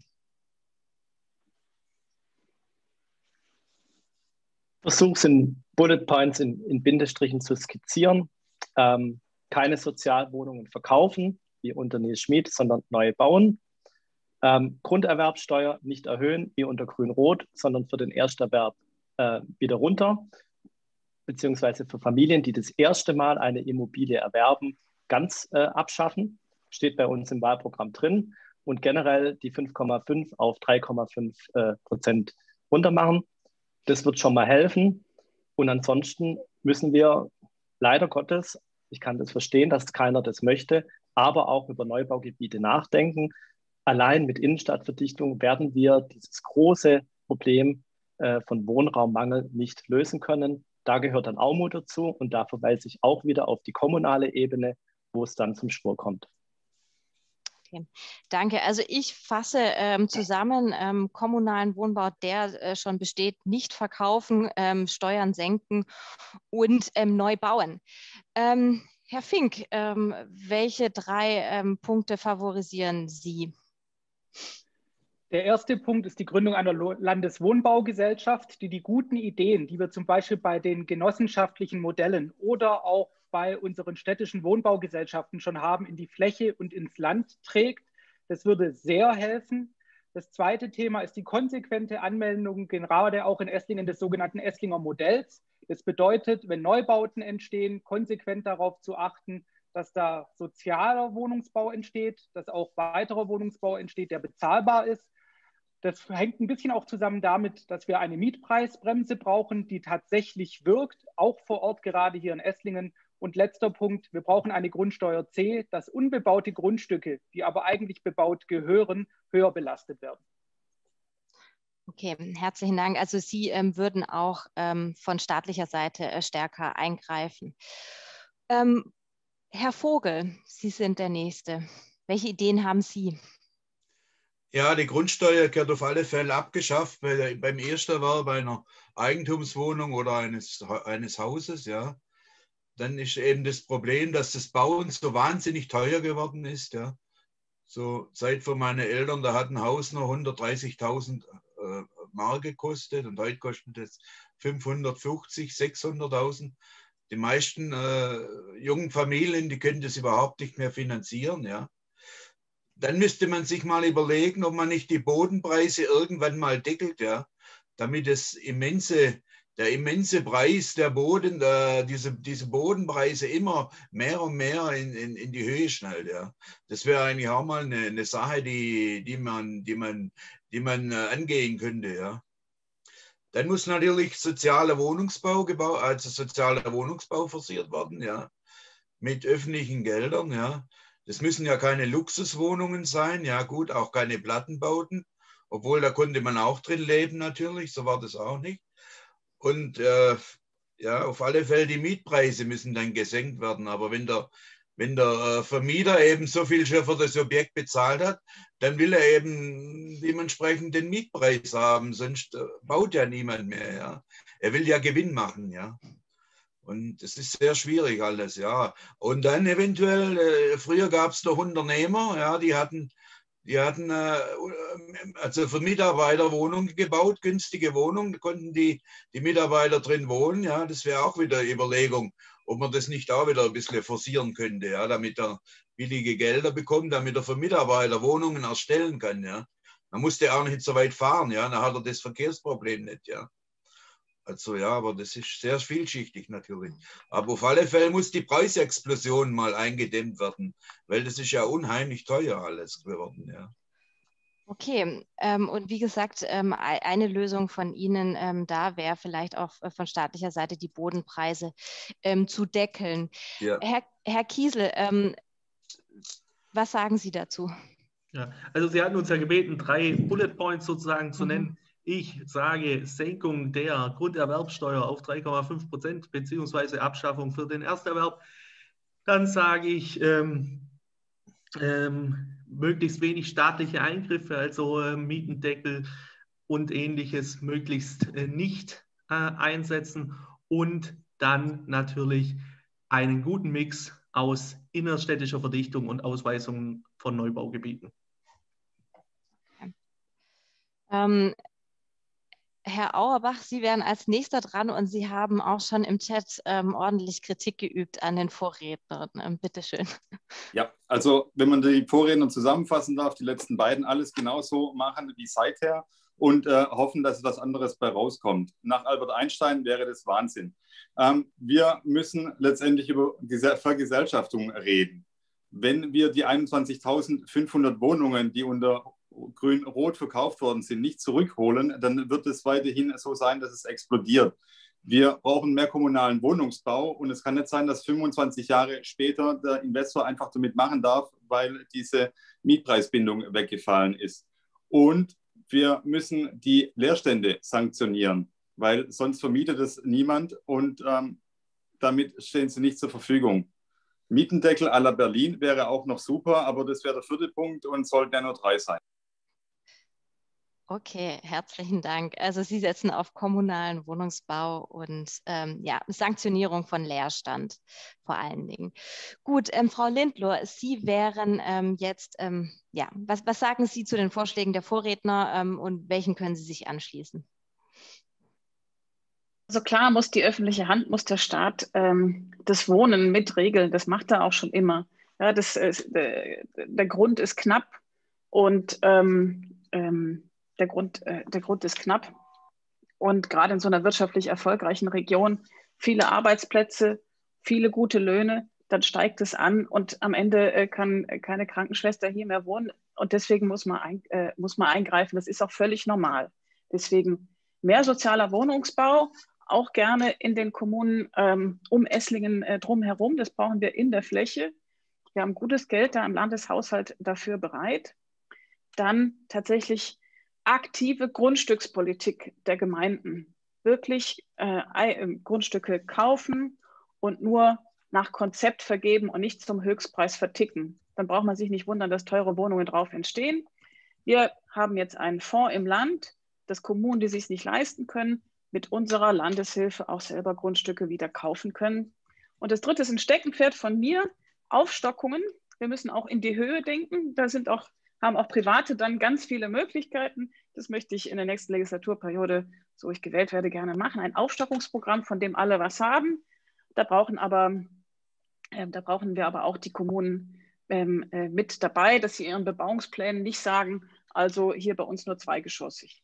Versuch sind Bullet Points in, in Bindestrichen zu skizzieren. Ähm, keine Sozialwohnungen verkaufen, wie unter Nils Schmid, sondern neu bauen. Ähm, Grunderwerbsteuer nicht erhöhen, wie unter Grün-Rot, sondern für den Ersterwerb äh, wieder runter. Beziehungsweise für Familien, die das erste Mal eine Immobilie erwerben, ganz äh, abschaffen. Steht bei uns im Wahlprogramm drin. Und generell die fünf Komma fünf auf drei Komma fünf äh, Prozent runter machen. Das wird schon mal helfen. Und ansonsten müssen wir leider Gottes, ich kann das verstehen, dass keiner das möchte, aber auch über Neubaugebiete nachdenken. Allein mit Innenstadtverdichtung werden wir dieses große Problem äh, von Wohnraummangel nicht lösen können. Da gehört dann A U M O dazu und da verweise ich auch wieder auf die kommunale Ebene, wo es dann zum Schwur kommt. Okay. Danke. Also ich fasse ähm, zusammen, ähm, kommunalen Wohnbau, der äh, schon besteht, nicht verkaufen, ähm, Steuern senken und ähm, neu bauen. Ähm, Herr Fink, ähm, welche drei ähm, Punkte favorisieren Sie? Der erste Punkt ist die Gründung einer Landeswohnbaugesellschaft, die die guten Ideen, die wir zum Beispiel bei den genossenschaftlichen Modellen oder auch bei unseren städtischen Wohnbaugesellschaften schon haben, in die Fläche und ins Land trägt. Das würde sehr helfen. Das zweite Thema ist die konsequente Anmeldung, gerade auch in Esslingen, des sogenannten Esslinger Modells. Das bedeutet, wenn Neubauten entstehen, konsequent darauf zu achten, dass da sozialer Wohnungsbau entsteht, dass auch weiterer Wohnungsbau entsteht, der bezahlbar ist. Das hängt ein bisschen auch zusammen damit, dass wir eine Mietpreisbremse brauchen, die tatsächlich wirkt, auch vor Ort, gerade hier in Esslingen. Und letzter Punkt, wir brauchen eine Grundsteuer C, dass unbebaute Grundstücke, die aber eigentlich bebaut gehören, höher belastet werden. Okay, herzlichen Dank. Also Sie ähm, würden auch ähm, von staatlicher Seite äh, stärker eingreifen. Ähm, Herr Vogel, Sie sind der Nächste. Welche Ideen haben Sie? Ja, die Grundsteuer gehört auf alle Fälle abgeschafft, weil beim Ersterwerb einer Eigentumswohnung oder eines, eines Hauses, ja, dann ist eben das Problem, dass das Bauen so wahnsinnig teuer geworden ist, ja. So Zeit von meinen Eltern, da hat ein Haus noch hundertdreißigtausend äh, Mark gekostet und heute kostet es fünfhundertfünfzig, sechshunderttausend. Die meisten äh, jungen Familien, die können das überhaupt nicht mehr finanzieren, ja. Dann müsste man sich mal überlegen, ob man nicht die Bodenpreise irgendwann mal deckelt, ja, damit das immense, der immense Preis der Boden, der, diese, diese Bodenpreise immer mehr und mehr in, in, in die Höhe schnellt, ja. Das wäre eigentlich auch mal eine, eine Sache, die, die man, die man, die man äh, angehen könnte, ja. Dann muss natürlich sozialer Wohnungsbau gebaut, also sozialer Wohnungsbau forciert werden, ja, mit öffentlichen Geldern, ja. Das müssen ja keine Luxuswohnungen sein, ja gut, auch keine Plattenbauten, obwohl da konnte man auch drin leben natürlich, so war das auch nicht. Und äh, ja, auf alle Fälle die Mietpreise müssen dann gesenkt werden, aber wenn der, wenn der äh, Vermieter eben so viel schon für das Objekt bezahlt hat, dann will er eben dementsprechend den Mietpreis haben, sonst äh, baut ja niemand mehr, ja. Er will ja Gewinn machen, ja. Und es ist sehr schwierig alles, ja. Und dann eventuell, äh, früher gab es doch Unternehmer, ja, die hatten, die hatten äh, also für Mitarbeiter Wohnungen gebaut, günstige Wohnungen, da konnten die, die Mitarbeiter drin wohnen, ja. Das wäre auch wieder eine Überlegung, ob man das nicht auch wieder ein bisschen forcieren könnte, ja, damit er billige Gelder bekommt, damit er für Mitarbeiter Wohnungen erstellen kann, ja. Man musste auch nicht so weit fahren, ja, dann hat er das Verkehrsproblem nicht, ja. Also ja, aber das ist sehr vielschichtig natürlich. Aber auf alle Fälle muss die Preisexplosion mal eingedämmt werden, weil das ist ja unheimlich teuer alles geworden, ja. Okay, ähm, und wie gesagt, ähm, eine Lösung von Ihnen ähm, da wäre vielleicht auch von staatlicher Seite die Bodenpreise ähm, zu deckeln. Ja. Herr, Herr Kiesel, ähm, was sagen Sie dazu? Ja, also Sie hatten uns ja gebeten, drei Bullet Points sozusagen zu Mhm. nennen. Ich sage Senkung der Grunderwerbsteuer auf drei Komma fünf Prozent beziehungsweise Abschaffung für den Ersterwerb. Dann sage ich ähm, ähm, möglichst wenig staatliche Eingriffe, also äh, Mietendeckel und Ähnliches möglichst äh, nicht äh, einsetzen und dann natürlich einen guten Mix aus innerstädtischer Verdichtung und Ausweisung von Neubaugebieten. Okay. Ähm, Herr Auerbach, Sie wären als nächster dran und Sie haben auch schon im Chat ähm, ordentlich Kritik geübt an den Vorrednern. Ähm, Bitte schön. Ja, also wenn man die Vorredner zusammenfassen darf, die letzten beiden alles genauso machen wie seither und äh, hoffen, dass was anderes bei rauskommt. Nach Albert Einstein wäre das Wahnsinn. Ähm, wir müssen letztendlich über Vergesellschaftung reden. Wenn wir die einundzwanzigtausendfünfhundert Wohnungen, die unter Grün-Rot verkauft worden sind, nicht zurückholen, dann wird es weiterhin so sein, dass es explodiert. Wir brauchen mehr kommunalen Wohnungsbau und es kann nicht sein, dass fünfundzwanzig Jahre später der Investor einfach damit machen darf, weil diese Mietpreisbindung weggefallen ist. Und wir müssen die Leerstände sanktionieren, weil sonst vermietet es niemand und ähm, damit stehen sie nicht zur Verfügung. Mietendeckel à la Berlin wäre auch noch super, aber das wäre der vierte Punkt und sollten ja nur drei sein. Okay, herzlichen Dank. Also Sie setzen auf kommunalen Wohnungsbau und ähm, ja, Sanktionierung von Leerstand vor allen Dingen. Gut, ähm, Frau Lindloh, Sie wären ähm, jetzt, ähm, ja, was, was sagen Sie zu den Vorschlägen der Vorredner ähm, und welchen können Sie sich anschließen? Also klar muss die öffentliche Hand, muss der Staat ähm, das Wohnen mitregeln. Das macht er auch schon immer. Ja, das ist, der, der Grund ist knapp und ähm, ähm, Der Grund, äh, der Grund ist knapp und gerade in so einer wirtschaftlich erfolgreichen Region viele Arbeitsplätze, viele gute Löhne, dann steigt es an und am Ende äh, kann keine Krankenschwester hier mehr wohnen und deswegen muss man, ein, äh, muss man eingreifen. Das ist auch völlig normal. Deswegen mehr sozialer Wohnungsbau, auch gerne in den Kommunen ähm, um Esslingen äh, drumherum. Das brauchen wir in der Fläche. Wir haben gutes Geld da im Landeshaushalt dafür bereit. Dann tatsächlich aktive Grundstückspolitik der Gemeinden. Wirklich äh, Grundstücke kaufen und nur nach Konzept vergeben und nicht zum Höchstpreis verticken. Dann braucht man sich nicht wundern, dass teure Wohnungen drauf entstehen. Wir haben jetzt einen Fonds im Land, dass Kommunen, die es sich nicht leisten können, mit unserer Landeshilfe auch selber Grundstücke wieder kaufen können. Und das dritte ist ein Steckenpferd von mir, Aufstockungen. Wir müssen auch in die Höhe denken. Da sind auch haben auch Private dann ganz viele Möglichkeiten. Das möchte ich in der nächsten Legislaturperiode, so ich gewählt werde, gerne machen. Ein Aufstockungsprogramm, von dem alle was haben. Da brauchen, aber, äh, da brauchen wir aber auch die Kommunen ähm, äh, mit dabei, dass sie ihren Bebauungsplänen nicht sagen, also hier bei uns nur zweigeschossig.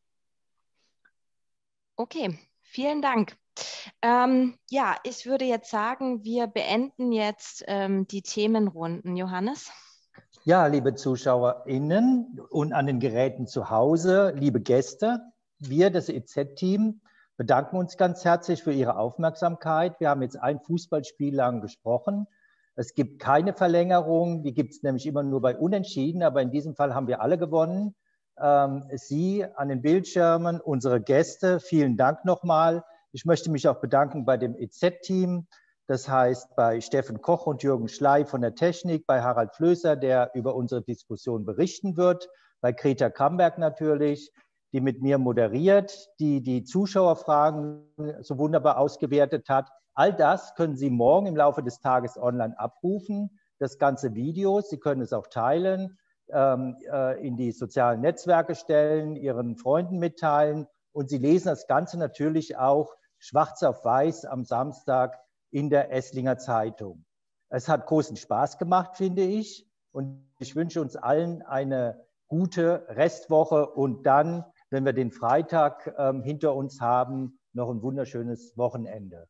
Okay, vielen Dank. Ähm, ja, ich würde jetzt sagen, wir beenden jetzt ähm, die Themenrunden. Johannes? Ja, liebe ZuschauerInnen und an den Geräten zu Hause, liebe Gäste, wir, das E Z-Team, bedanken uns ganz herzlich für Ihre Aufmerksamkeit. Wir haben jetzt ein Fußballspiel lang gesprochen. Es gibt keine Verlängerung, die gibt es nämlich immer nur bei Unentschieden, aber in diesem Fall haben wir alle gewonnen. Ähm, Sie an den Bildschirmen, unsere Gäste, vielen Dank nochmal. Ich möchte mich auch bedanken bei dem E Z-Team. Das heißt, bei Steffen Koch und Jürgen Schley von der Technik, bei Harald Flößer, der über unsere Diskussion berichten wird, bei Greta Kamberg natürlich, die mit mir moderiert, die die Zuschauerfragen so wunderbar ausgewertet hat. All das können Sie morgen im Laufe des Tages online abrufen, das ganze Video. Sie können es auch teilen, ähm, äh, in die sozialen Netzwerke stellen, Ihren Freunden mitteilen und Sie lesen das Ganze natürlich auch schwarz auf weiß am Samstag in der Esslinger Zeitung. Es hat großen Spaß gemacht, finde ich. Und ich wünsche uns allen eine gute Restwoche und dann, wenn wir den Freitag ähm, hinter uns haben, noch ein wunderschönes Wochenende.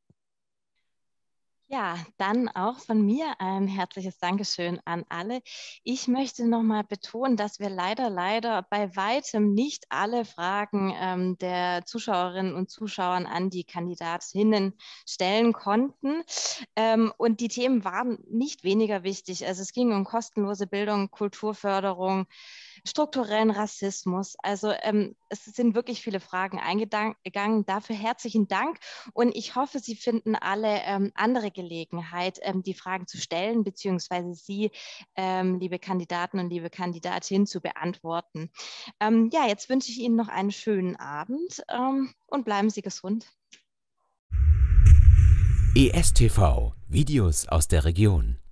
Ja, dann auch von mir ein herzliches Dankeschön an alle. Ich möchte nochmal betonen, dass wir leider, leider bei weitem nicht alle Fragen ähm, der Zuschauerinnen und Zuschauern an die Kandidatinnen stellen konnten. Ähm, und die Themen waren nicht weniger wichtig. Also es ging um kostenlose Bildung, Kulturförderung, strukturellen Rassismus. Also ähm, es sind wirklich viele Fragen eingegangen. Dafür herzlichen Dank. Und ich hoffe, Sie finden alle ähm, andere Gelegenheit, ähm, die Fragen zu stellen, beziehungsweise Sie, ähm, liebe Kandidaten und liebe Kandidatinnen, zu beantworten. Ähm, ja, jetzt wünsche ich Ihnen noch einen schönen Abend ähm, und bleiben Sie gesund. E S T V, Videos aus der Region.